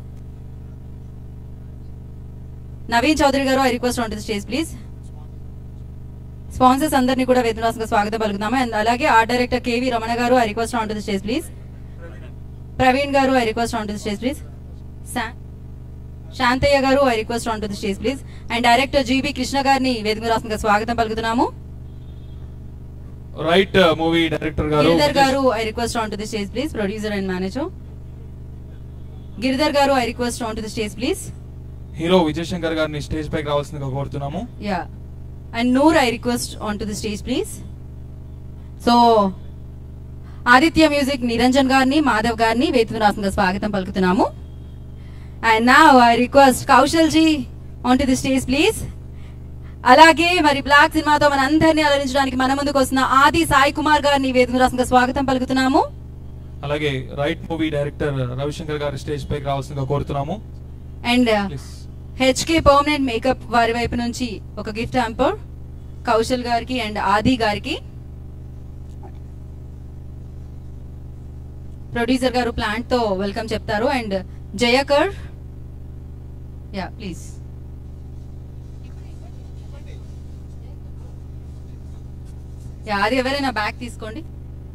Naveen Chowdary గారు I request on to the stage please. Sponsors అందరినీ కూడా వేదిక రాష్ట్రంగా స్వాగతం పలుకుతాము. అండ్ అలాగే ఆర్ట్ డైరెక్టర్ కేవీ రమణ గారు I request on to the stage please. Praveen గారు I request on to the stage please. Shantayya గారు I request on to the stage please. And director GB Krishna గారిని వేదిక రాష్ట్రంగా స్వాగతం పలుకుతున్నాము. రైట్, మూవీ డైరెక్టర్ గారు గిరిధర్ గారు I request on to the stage please. Producer and manager Giridhar గారు I request on to the stage please. Hero Vijay Shankar గారిని stage పైకి రావాల్సిందిగా కోరుతున్నాము. Yeah, and Noor I request on to the stage please. So Aditya music Niranjan గారిని, మాధవ్ గారిని వేదిక రాష్ట్రంగా స్వాగతం పలుకుతున్నాము. And now I request Kaushal ji on to the stage please. అలాగే మరి బ్లాక్ సినిమాతో మన అందరినీ అలరించడానికి మన ముందుకు వస్తున్న ఆది సాయి కుమార్ గారిని వేదిక రాష్ట్రంగా స్వాగతం పలుకుతున్నాము. అలాగే రైట్ మూవీ డైరెక్టర్ రవిశంకర్ గారి స్టేజ్ పైకి రావాల్సిందిగా కోరుతున్నాము. అండ్ హెచ్కే పర్మనెంట్ మేకప్ వారి వైపు నుంచి ఒక గిఫ్ట్ హ్యాంపర్ కౌశల్ గారికి అండ్ ఆది గారికి. ప్రొడ్యూసర్ గారు ప్లాంట్ తో వెల్కమ్ చెప్తారు. And Jayakar, yeah please. Yeah, అది ఎవరైనా బ్యాగ్ తీసుకోండి.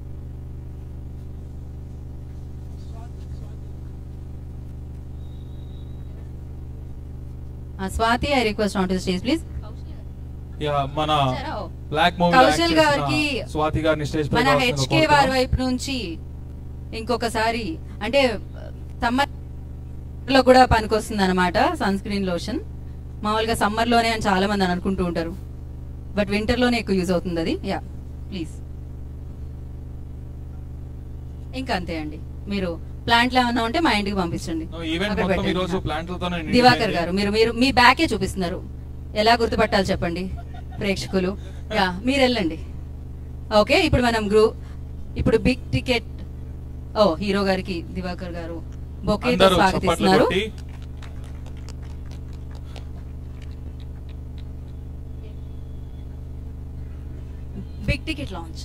Swathi I request on to the stage please. Yeah, మన బ్లాక్ మూవీ కౌశల్ గారికి స్వాతి గారిని స్టేజ్ పైకి మన హెచ్కే వారి వైపు నుంచి ఇంకొకసారి, అంటే సమ్మర్ లో కూడా పనికొస్తుంది అనమాట సన్ స్క్రీన్ లోషన్. మామూలుగా సమ్మర్ లోనే అని చాలా మంది అనుకుంటూ ఉంటారు, బట్ వింటర్ లోనే ఎక్కువ యూజ్ అవుతుంది అది. Yeah please. ఇంకా అంతే అండి. మీరు ప్లాంట్లు ఏమన్నా ఉంటే మా ఇంటికి పంపించండి. దివాకర్ గారు మీరు మీరు మీ బ్యాకే చూపిస్తున్నారు, ఎలా గుర్తుపట్టాలి చెప్పండి ప్రేక్షకులు. యా మీరు వెళ్ళండి. ఓకే ఇప్పుడు మనం గ్రూ ఇప్పుడు బిగ్ టికెట్ ఓ హీరో గారికి దివాకర్ గారు బొకేతో స్వాగతిస్తున్నారు. బిగ్ టికెట్ లాంచ్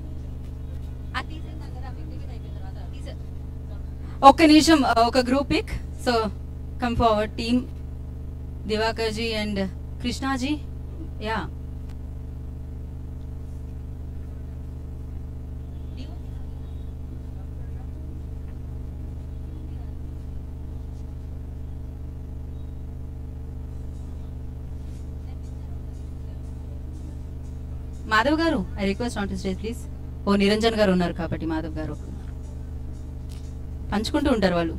ఒక్క నిమిషం, ఒక group pic. So come forward team Divakar ji and Krishnaji. Yeah Madhav గారు I request on to stage please. Oh Niranjan గారు ఉన్నారు కాబట్టి మాధవ్ గారు పంచుకుంటూ ఉంటారు వాళ్ళు.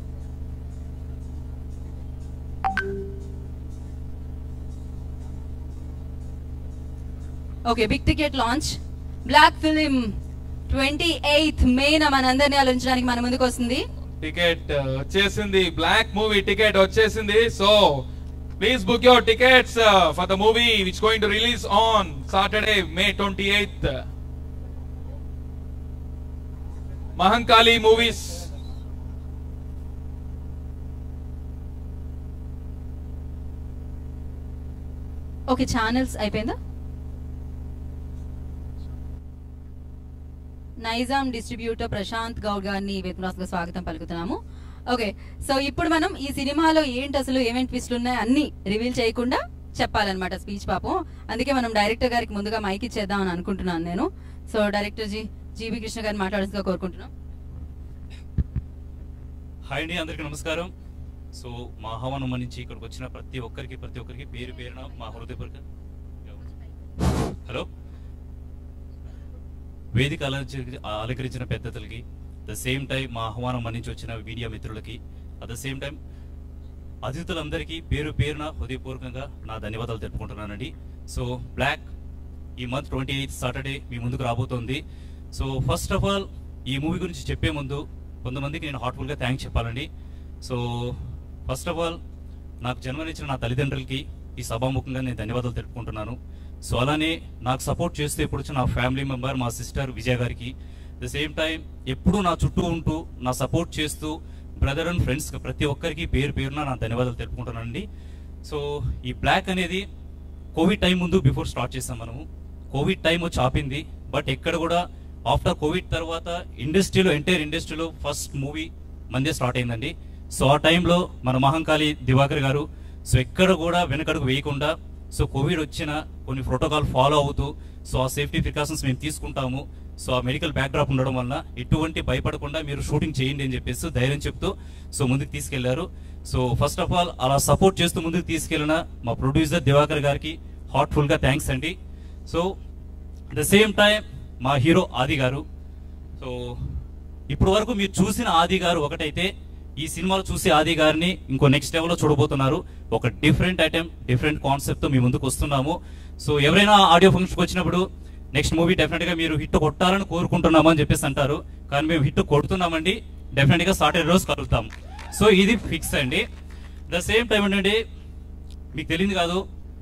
Okay big ticket launch black film twenty eighth మేన మనందరినీ ఆలోచించడానికి మన ముందుకు వస్తుంది. టికెట్ వచ్చేసింది, బ్లాక్ మూవీ టికెట్ వచ్చేసింది. So please book your tickets uh, for the movie which is going to release on Saturday May twenty-eighth. Mahankali movies. Okay channels అయిపోయిందా? Nizam distributor Prashanth Goud గారిని వేతనాస్గా స్వాగతం పలుకుతున్నాము. ఓకే సో ఇప్పుడు మనం ఈ సినిమాలో ఏంటి అసలు ఏమేంటి ట్విస్ట్లు ఉన్నాయి అన్ని రివీల్ చేయకుండా చెప్పాలన్నమాట స్పీచ్ పాపం. అందుకే మనం డైరెక్టర్ గారికి ముందుగా మైక్ ఇచ్చేద్దాం అని అనుకుంటున్నాను నేను. So director ji GB Krishna గారిని మాట్లాడాల్సిందిగా కోరుకుంటున్నాం. హాయ్ అండి, అందరికీ నమస్కారం. సో మా ఆహ్వానం నుంచి ఇక్కడికి వచ్చిన ప్రతి ఒక్కరికి ప్రతి ఒక్కరికి పేరు పేరున మా హృదయపూర్వక హలో. వేదిక అలంకరి అలంకరించిన పెద్దలకి, ద సేమ్ టైం మా ఆహ్వానం మన్నించి వచ్చిన మీడియా మిత్రులకి, అట్ ద సేమ్ టైం అతిథులందరికీ పేరు పేరున హృదయపూర్వకంగా నా ధన్యవాదాలు తెలుపుకుంటున్నానండి. సో బ్లాక్ ఈ మంత్ ట్వంటీ ఎయిత్ సాటర్డే మీ ముందుకు రాబోతోంది. సో ఫస్ట్ ఆఫ్ ఆల్ ఈ మూవీ గురించి చెప్పే ముందు కొంతమందికి నేను హార్ట్ఫుల్గా థ్యాంక్స్ చెప్పాలండి. సో ఫస్ట్ ఆఫ్ ఆల్ నాకు జన్మనిచ్చిన నా తల్లిదండ్రులకి ఈ సభాముఖంగా నేను ధన్యవాదాలు తెలుపుకుంటున్నాను. సో అలానే నాకు సపోర్ట్ చేస్తూ ఎప్పుడు వచ్చిన నా ఫ్యామిలీ మెంబర్ మా సిస్టర్ విజయ గారికి, ద సేమ్ టైం ఎప్పుడు నా చుట్టూ ఉంటూ నా సపోర్ట్ చేస్తూ బ్రదర్ అండ్ ఫ్రెండ్స్ ప్రతి ఒక్కరికి పేరు పేరున నా ధన్యవాదాలు తెలుపుకుంటున్నానండి. సో ఈ బ్లాక్ అనేది కోవిడ్ టైం ముందు బిఫోర్ స్టార్ట్ చేసాం మనము. కోవిడ్ టైం వచ్చి ఆపింది, బట్ ఎక్కడ కూడా ఆఫ్టర్ కోవిడ్ తర్వాత ఇండస్ట్రీలో ఎంటైర్ ఇండస్ట్రీలో ఫస్ట్ మూవీ మందే స్టార్ట్ అయిందండి. సో ఆ టైంలో మన మహంకాళి దివాకర్ గారు సో ఎక్కడ కూడా వెనకడుగు వేయకుండా సో కోవిడ్ వచ్చిన కొన్ని ప్రోటోకాల్ ఫాలో అవుతూ సో ఆ సేఫ్టీ ప్రికాషన్స్ మేము తీసుకుంటాము. సో ఆ మెడికల్ బ్యాక్డ్రాప్ ఉండడం వల్ల ఎటువంటి భయపడకుండా మీరు షూటింగ్ చేయండి అని చెప్పేసి ధైర్యం చెప్తూ సో ముందుకు తీసుకెళ్లారు. సో ఫస్ట్ ఆఫ్ ఆల్ అలా సపోర్ట్ చేస్తూ ముందుకు తీసుకెళ్లిన మా ప్రొడ్యూసర్ దివాకర్ గారికి హార్ట్ఫుల్గా థ్యాంక్స్ అండి. సో ద సేమ్ టైం మా హీరో ఆది గారు. సో ఇప్పటి వరకు మీరు చూసిన ఆది గారు ఒకటైతే ఈ సినిమాలో చూసి ఆది గారిని ఇంకో నెక్స్ట్ లెవెల్లో చూడబోతున్నారు. ఒక డిఫరెంట్ ఐటమ్ డిఫరెంట్ కాన్సెప్ట్తో మీ ముందుకు వస్తున్నాము. సో ఎవరైనా ఆడియో ఫంక్షన్కి వచ్చినప్పుడు నెక్స్ట్ మూవీ డెఫినెట్గా మీరు హిట్ కొట్టాలని కోరుకుంటున్నాము అని చెప్పేసి అంటారు, కానీ మేము హిట్ కొడుతున్నామండి. డెఫినెట్గా సాటర్డే రోజు కలుగుతాము. సో ఇది ఫిక్స్ అండి. ద సేమ్ టైం ఏంటంటే మీకు తెలియదు కాదు,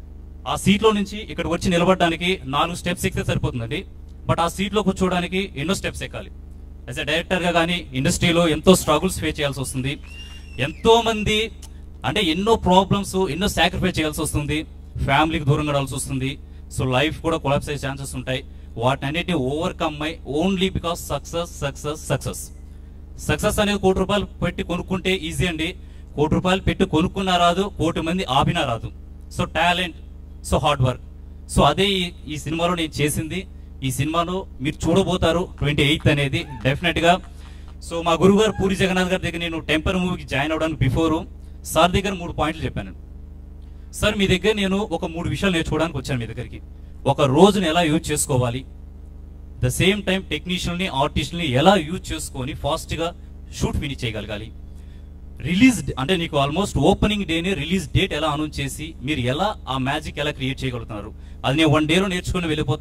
ఆ సీట్లో నుంచి ఇక్కడికి వచ్చి నిలబడడానికి నాలుగు స్టెప్స్ ఎక్కితే సరిపోతుందండి. బట్ ఆ సీట్లో కూర్చోవడానికి ఎన్నో స్టెప్స్ ఎక్కాలి. యాజ్ ఎ డైరెక్టర్గా కానీ ఇండస్ట్రీలో ఎంతో స్ట్రగుల్స్ ఫేస్ చేయాల్సి వస్తుంది. ఎంతో మంది అంటే ఎన్నో ప్రాబ్లమ్స్ ఎన్నో సాక్రిఫైస్ చేయాల్సి వస్తుంది. ఫ్యామిలీకి దూరంగా రావాల్సి వస్తుంది. సో లైఫ్ కూడా కొలాప్స్ అయ్యే ఛాన్సెస్ ఉంటాయి. వాటన్నిటిని ఓవర్కమ్ అయ్యి only because success success success success అనేది కోటి రూపాయలు పెట్టి కొనుక్కుంటే ఈజీ అండి. కోటి రూపాయలు పెట్టి కొనుక్కున్నా రాదు, కోటి మంది ఆపినా రాదు. So talent, so hard work. So అదే ఈ సినిమాలో నేను చేసింది. ఈ సినిమాలో మీరు చూడబోతారు ట్వంటీ ఎయిత్ అనేది డెఫినెట్ గా. సో మా గురువు గారు పూరి జగన్నాథ్ గారి దగ్గర నేను టెంపర్ మూవీకి జాయిన్ అవడానికి బిఫోర్ సార్ దగ్గర మూడు పాయింట్లు చెప్పాను. సార్ మీ దగ్గర నేను ఒక మూడు విషయాలు నేర్చుకోవడానికి వచ్చాను మీ దగ్గరికి. ఒక రోజుని ఎలా యూజ్ చేసుకోవాలి, ద సేమ్ టైం టెక్నీషియన్ని ఆర్టిస్ట్ని ఎలా యూజ్ చేసుకొని ఫాస్ట్గా షూట్ ఫినిష్ చేయగలగాలి, రిలీజ్ అంటే నీకు ఆల్మోస్ట్ ఓపెనింగ్ డేని రిలీజ్ డేట్ ఎలా అనౌన్స్ చేసి మీరు ఎలా ఆ మ్యాజిక్ ఎలా క్రియేట్ చేయగలుగుతున్నారు, అది నేను వన్ డేలో నేర్చుకుని వెళ్ళిపోతా.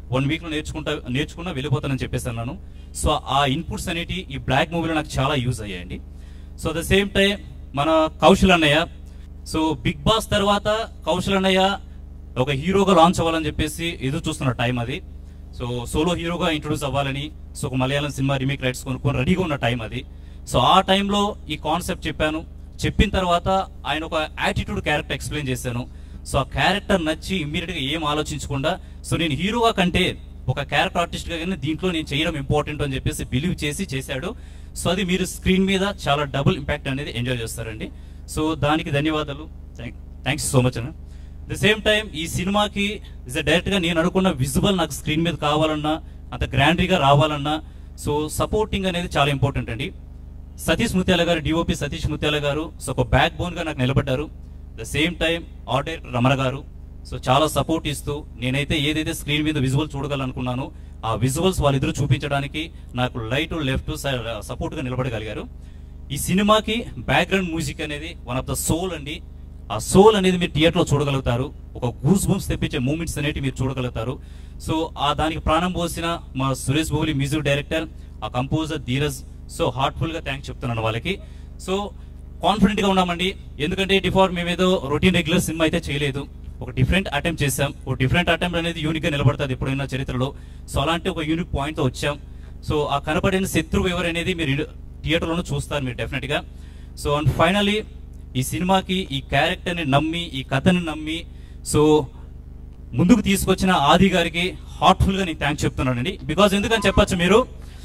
వన్ వీక్లో నేర్చుకుంటా నేర్చుకున్నా వెళ్ళిపోతానని చెప్పేసి అన్నాను. సో ఆ ఇన్పుట్స్ అనేవి ఈ బ్లాక్ మూవీలో నాకు చాలా యూజ్ అయ్యాయండి. సో ద సేమ్ టైం మన కౌశల్ అన్నయ్య, సో బిగ్ బాస్ తర్వాత కౌశల్ అన్నయ్య ఒక హీరోగా లాంచ్ అవ్వాలని చెప్పేసి ఎదురు చూస్తున్న టైం అది. సో సోలో హీరోగా ఇంట్రొడ్యూస్ అవ్వాలని, సో ఒక మలయాళం సినిమా రీమేక్ రైట్స్ కొనుక్కొని రెడీగా ఉన్న టైం అది. సో ఆ టైంలో ఈ కాన్సెప్ట్ చెప్పాను. చెప్పిన తర్వాత ఆయన ఒక యాటిట్యూడ్ క్యారెక్టర్ ఎక్స్ప్లెయిన్ చేశాను. సో ఆ క్యారెక్టర్ నచ్చి ఇమ్మీడియట్గా ఏం ఆలోచించకుండా, సో నేను హీరోగా కంటే ఒక క్యారెక్టర్ ఆర్టిస్ట్గా కానీ దీంట్లో నేను చేయడం ఇంపార్టెంట్ అని చెప్పేసి బిలీవ్ చేసి చేశాడు. సో అది మీరు స్క్రీన్ మీద చాలా డబుల్ ఇంపాక్ట్ అనేది ఎంజాయ్ చేస్తారండి. సో దానికి ధన్యవాదాలు, థ్యాంక్స్ సో మచ్ అన్న. ద సేమ్ టైం ఈ సినిమాకి ఇస్ డైరెక్ట్గా నేను అనుకున్న విజువల్ నాకు స్క్రీన్ మీద కావాలన్నా, అంత గ్రాండరీగా రావాలన్నా, సో సపోర్టింగ్ అనేది చాలా ఇంపార్టెంట్ అండి. సతీష్ ముత్యాల గారు, డిఓపి సతీష్ ముత్యాల గారు, సో ఒక బ్యాక్ బోన్గా నాకు నిలబడ్డారు. The same time art director Ramana గారు, సో చాలా సపోర్ట్ ఇస్తూ నేనైతే ఏదైతే స్క్రీన్ మీద విజువల్ చూడగలనుకున్నానో ఆ విజువల్స్ వాళ్ళిద్దరూ చూపించడానికి నాకు లైట్ లెఫ్ట్ సపోర్ట్గా నిలబడగలిగారు. ఈ సినిమాకి బ్యాక్గ్రౌండ్ మ్యూజిక్ అనేది వన్ ఆఫ్ ద సోల్ అండి. ఆ సోల్ అనేది మీరు థియేటర్లో చూడగలుగుతారు. ఒక గూస్ బూమ్స్ తెప్పించే మూమెంట్స్ అనేవి మీరు చూడగలుగుతారు. సో ఆ దానికి ప్రాణం పోసిన మా సురేష్ బోహ్లీ మ్యూజిక్ డైరెక్టర్, ఆ కంపోజర్ ధీరజ్, సో హార్ట్ఫుల్గా థ్యాంక్స్ చెప్తున్నాను వాళ్ళకి. సో కాన్ఫిడెంట్గా ఉన్నామండి, ఎందుకంటే డిఫార్ మేమేదో రొటీన్ రెగ్యులర్ సినిమా అయితే చేయలేదు, ఒక డిఫరెంట్ అటెంప్ట్ చేసాం. ఒక డిఫరెంట్ అటెంప్ట్ అనేది యూనిక్గా నిలబడుతుంది ఎప్పుడైనా చరిత్రలో. సో అలాంటి ఒక యూనిక్ పాయింట్తో వచ్చాం. సో ఆ కనపడిన శత్రువు ఎవరు అనేది మీరు థియేటర్లోనూ చూస్తారు మీరు డెఫినెట్గా. సో అండ్ ఫైనలీ ఈ సినిమాకి ఈ క్యారెక్టర్ని నమ్మి, ఈ కథని నమ్మి, సో ముందుకు తీసుకొచ్చిన ఆది గారికి హార్ట్ఫుల్గా నేను థ్యాంక్స్ చెప్తున్నానండి. బికాజ్ ఎందుకని చెప్పచ్చు, మీరు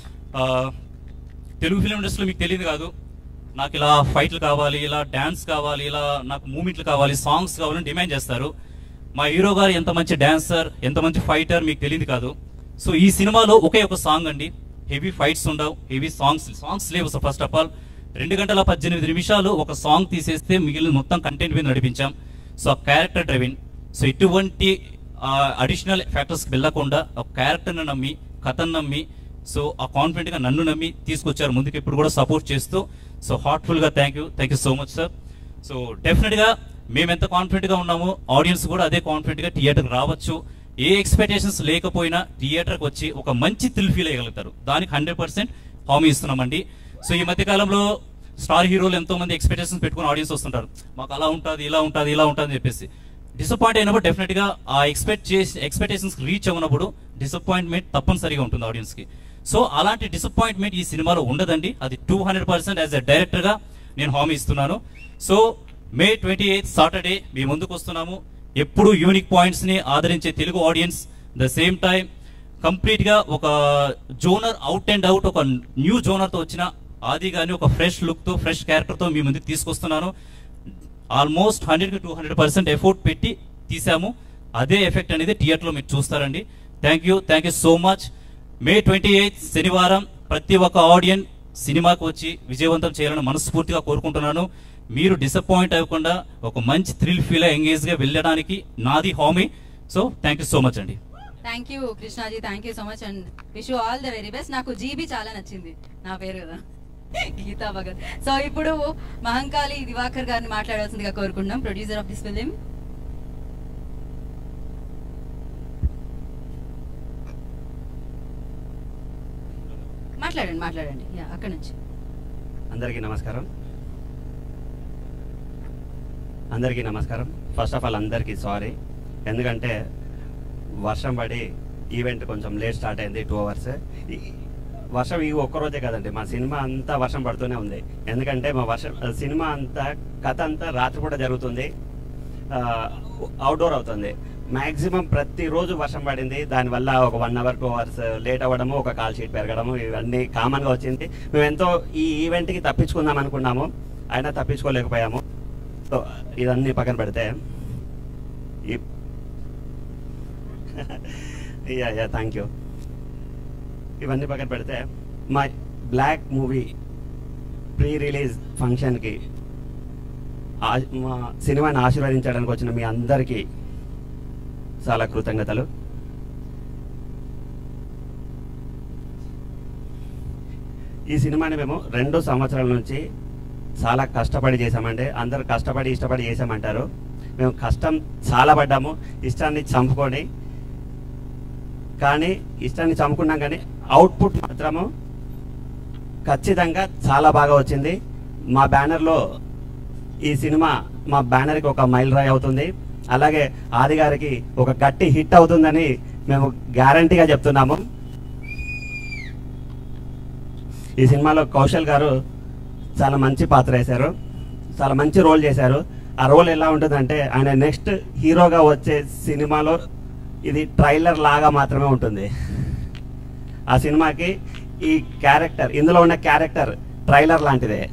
తెలుగు ఫిలిం ఇండస్ట్రీలో మీకు తెలియదు కాదు, నాకు ఇలా ఫైట్లు కావాలి, ఇలా డ్యాన్స్ కావాలి, ఇలా నాకు మూమెంట్లు కావాలి, సాంగ్స్ కావాలని డిమాండ్ చేస్తారు. మా హీరో గారు ఎంత మంచి డాన్సర్, ఎంత మంచి ఫైటర్ మీకు తెలియదు కాదు. సో ఈ సినిమాలో ఒకే ఒక సాంగ్ అండి, హెవీ ఫైట్స్ ఉండవు, హెవీ సాంగ్స్ సాంగ్స్ లేవు. సో ఫస్ట్ ఆఫ్ ఆల్ రెండు గంటల పద్దెనిమిది నిమిషాలు ఒక సాంగ్ తీసేస్తే మిగిలిన మొత్తం కంటెంట్ మీద నడిపించాం. సో ఆ క్యారెక్టర్ డ్రైవింగ్, సో ఎటువంటి అడిషనల్ ఫ్యాక్టర్స్కి వెళ్ళకుండా ఒక క్యారెక్టర్ని నమ్మి, కథను నమ్మి, సో ఆ కాన్ఫిడెంట్గా నన్ను నమ్మి తీసుకొచ్చారు ముందుకు, ఇప్పుడు కూడా సపోర్ట్ చేస్తూ. సో హార్ట్ఫుల్గా thank you thank you so much sir. So డెఫినెట్గా మేము ఎంత కాన్ఫిడెంట్గా ఉన్నామో ఆడియన్స్ కూడా అదే కాన్ఫిడెంట్గా థియేటర్కి రావచ్చు. ఏ ఎక్స్పెక్టేషన్స్ లేకపోయినా థియేటర్కి వచ్చి ఒక మంచి థ్రిల్ ఫీల్ అయ్యగలుగుతారు. దానికి హండ్రెడ్ పర్సెంట్ హామీ ఇస్తున్నామండి. సో ఈ మధ్య కాలంలో స్టార్ హీరోలు ఎంతో మంది ఎక్స్పెక్టేషన్స్ పెట్టుకుని ఆడియన్స్ వస్తుంటారు, మాకు అలా ఉంటుంది, ఇలా ఉంటుంది, ఇలా ఉంటుంది అని చెప్పేసి. డిసప్పాయింట్ అయినప్పుడు డెఫినెట్గా ఆ ఎక్స్పెక్ట్ చేసి ఎక్స్పెక్టేషన్స్ రీచ్ అవ్వనప్పుడు డిసప్పాయింట్మెంట్ తప్పనిసరిగా ఉంటుంది ఆడియన్స్కి. సో అలాంటి డిసప్పాయింట్మెంట్ ఈ సినిమాలో ఉండదండి, అది two hundred percent as a డైరెక్టర్గా నేను హామీ ఇస్తున్నాను. So May twenty eighth Saturday మీ ముందుకు వస్తున్నాము. ఎప్పుడు యూనిక్ పాయింట్స్ని ఆదరించే Telugu audience, the same time కంప్లీట్గా ఒక జోనర్ అవుట్ అండ్ అవుట్, ఒక న్యూ జోనర్తో వచ్చిన ఆది గాని ఒక ఫ్రెష్ లుక్తో, ఫ్రెష్ క్యారెక్టర్తో మీ ముందుకు తీసుకొస్తున్నాను. ఆల్మోస్ట్ హండ్రెడ్కి టూ హండ్రెడ్ పర్సెంట్ ఎఫోర్ట్ పెట్టి తీసాము. అదే ఎఫెక్ట్ అనేది థియేటర్లో మీరు చూస్తారండి. Thank you thank you so much. May twenty eighth శనివారం ప్రతి ఒక్క ఆడియన్స్ సినిమాకి వచ్చి విజయవంతం చేయాలని మనస్ఫూర్తిగా కోరుకుంటున్నాను. మీరు డిసప్పాయింట్ అవ్వకుండా ఒక మంచి థ్రిల్ ఫీల్ ఎంగేజ్గా వెళ్ళడానికి నాది హామీ. So thank you so much అండి. Thank you Krishnaji, thank you so much and wish you all the very best. నాకు జీబీ చాలా నచ్చింది, నా పేరు కదా గీతా భగత్. సో ఇప్పుడు మహంకాళి దివాకర్ గారిని మాట్లాడాల్సిందిగా కోరుకుంటున్నాం, ప్రొడ్యూసర్ ఆఫ్ దిస్ ఫిలిం. మాట్లాడండి మాట్లాడండి యా అక్కడ నుంచి. అందరికీ నమస్కారం అందరికీ నమస్కారం ఫస్ట్ ఆఫ్ ఆల్ అందరికీ సారీ, ఎందుకంటే వర్షం పడి ఈవెంట్ కొంచెం లేట్ స్టార్ట్ అయింది, టూ అవర్స్. వర్షం ఈ ఒక్కరోజే కదండి, మా సినిమా అంతా వర్షం పడుతూనే ఉంది. ఎందుకంటే మా వర్షం సినిమా అంతా కథ అంతా రాత్రిపూట జరుగుతుంది, అవుట్డోర్ అవుతుంది. మ్యాక్సిమం ప్రతిరోజు వర్షం పడింది, దానివల్ల ఒక one hour two hours late అవ్వడము, ఒక కాల్ షీట్ పెరగడము, ఇవన్నీ కామన్గా వచ్చింది. మేము ఎంతో ఈ ఈవెంట్కి తప్పించుకుందాం అనుకున్నాము, అయినా తప్పించుకోలేకపోయాము. సో ఇదన్నీ పక్కన పెడితే యా యా థ్యాంక్ యూ ఇవన్నీ పక్కన పెడితే మా బ్లాక్ మూవీ ప్రీ రిలీజ్ ఫంక్షన్కి మా సినిమాని ఆశీర్వదించడానికి వచ్చిన మీ అందరికీ చాలా కృతజ్ఞతలు. ఈ సినిమాని మేము రెండు సంవత్సరాల నుంచి చాలా కష్టపడి చేసామండి. అందరూ కష్టపడి ఇష్టపడి చేసామంటారు, మేము కష్టం చాలా పడ్డాము, ఇష్టాన్ని చంపుకొని కానీ ఇష్టాన్ని చంపుకున్నాం కానీ అవుట్పుట్ మాత్రము ఖచ్చితంగా చాలా బాగా వచ్చింది. మా బ్యానర్లో ఈ సినిమా మా బ్యానర్కి ఒక మైల్ రాయి అవుతుంది. అలాగే ఆది గారికి ఒక గట్టి హిట్ అవుతుందని మేము గ్యారంటీగా చెప్తున్నాము. ఈ సినిమాలో కౌశల్ గారు చాలా మంచి పాత్ర వేశారు, చాలా మంచి రోల్ చేశారు. ఆ రోల్ ఎలా ఉంటుందంటే ఆయన నెక్స్ట్ హీరోగా వచ్చే సినిమాలో ఇది ట్రైలర్ లాగా మాత్రమే ఉంటుంది. ఆ సినిమాకి ఈ క్యారెక్టర్, ఇందులో ఉన్న క్యారెక్టర్ ట్రైలర్ లాంటిదే.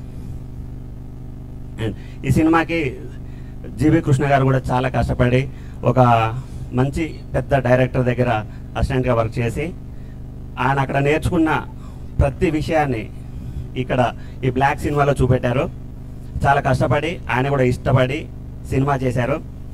ఈ సినిమాకి జీవి కృష్ణ గారు కూడా చాలా కష్టపడి ఒక మంచి పెద్ద డైరెక్టర్ దగ్గర అసిస్టెంట్గా వర్క్ చేసి ఆయన అక్కడ నేర్చుకున్న ప్రతి విషయాన్ని ఇక్కడ ఈ బ్లాక్ సినిమాలో చూపెట్టారు. చాలా కష్టపడి ఆయన కూడా ఇష్టపడి సినిమా చేశారు.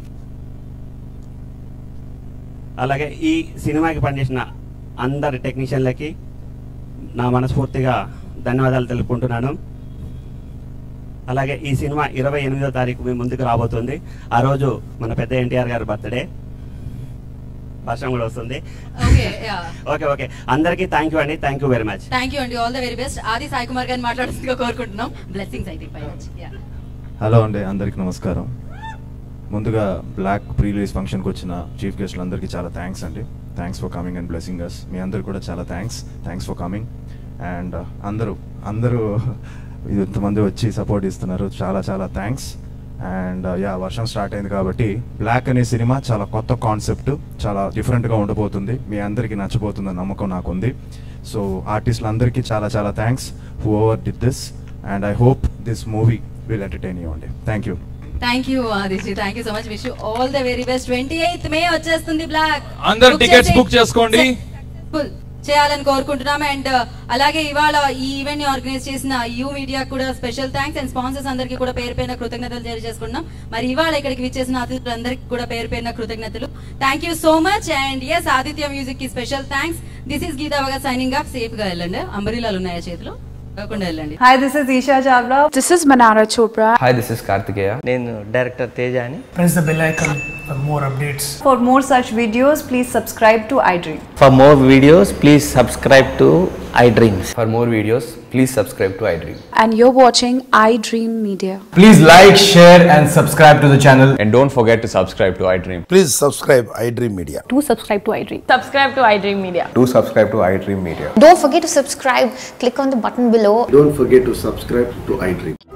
అలాగే ఈ సినిమాకి పనిచేసిన అందరి టెక్నీషియన్లకి నా మనస్ఫూర్తిగా ధన్యవాదాలు తెలుపుకుంటున్నాను. అలాగే ఈ సినిమా ఇరవై ఎనిమిదో తారీఖు మీ ముందుకు రాబోతుంది. ఆ రోజు మన పెద్ద ఎన్టీఆర్ గారి బర్త్డే, వర్షం కూడా వస్తుంది. ఓకే ఓకే అందరికీ థ్యాంక్ యూ అండి, thank you very much. Thank you అండి, all the very best. Adi Sai Kumar గారిని మాట్లాడుతుందిగా కోరుకుంటున్నాం. బ్లెస్సింగ్స్ అయితే పై నుంచి. హలో అండి, అందరికీ నమస్కారం. ముందుగా బ్లాక్ ప్రీ రిలీజ్ ఫంక్షన్కి వచ్చిన చీఫ్ గెస్ట్లు అందరికీ చాలా థ్యాంక్స్ అండి. Thanks for coming and blessing us. మీ అందరు కూడా చాలా thanks thanks for coming. And అందరూ అందరూ ఇంతమంది వచ్చి సపోర్ట్ ఇస్తున్నారు, చాలా చాలా థ్యాంక్స్. అండ్ యా వర్షం స్టార్ట్ అయింది కాబట్టి బ్లాక్ అనే సినిమా చాలా కొత్త కాన్సెప్ట్, చాలా డిఫరెంట్గా ఉండబోతుంది. మీ అందరికీ నచ్చబోతుందని నమ్మకం నాకుంది. సో ఆర్టిస్టులు అందరికీ చాలా చాలా thanks who over did this. And I hope this movie will entertain you అండి. Thank you. Thank you Adiji, thank you so much. Wish you all the very best. Twenty eighth May వచ్చేస్తుంది black. అందరు tickets book చేసుకోండి చేయాలని కోరుకుంటున్నాం. And అలాగే ఇవాళ ఈ event ని ఆర్గనైజ్ చేసిన యూ మీడియా కూడా స్పెషల్ థ్యాంక్స్. అండ్ స్పాన్సర్స్ అందరికీ కూడా పేరు పేరున కృతజ్ఞతలు తెలియజేసుకుంటున్నాం. మరి ఇవాళ ఇక్కడికి విచ్చేసిన అతిథులందరికీ కూడా పేరు పేరున కృతజ్ఞతలు. Thank you so much. And yes Aditya music కి special thanks. This is Geetha వగా సైనింగ్ ఆఫ్. సేఫ్ గా వెళ్ళండి, అంబరీలాలు ఉన్నాయా చేతిలో, కాకుండా వెళ్ళండి. Hi, this is Isha Chavla. This is Manara Chopra. Hi, this is Kartikeya. నేను డైరెక్టర్ తేజ అని. Press the bell icon for more updates. For more such videos, please subscribe to iDream. For more videos, please subscribe to iDreams. For more videos, please subscribe to iDream. And you're watching iDream Media. Please like, share and subscribe to the channel. And don't forget to subscribe to iDream. Please subscribe iDream Media. Do subscribe to iDream. Subscribe to iDream Media. Do subscribe to iDream Media. Don't forget to subscribe. Click on the button below. Don't forget to subscribe to iDream.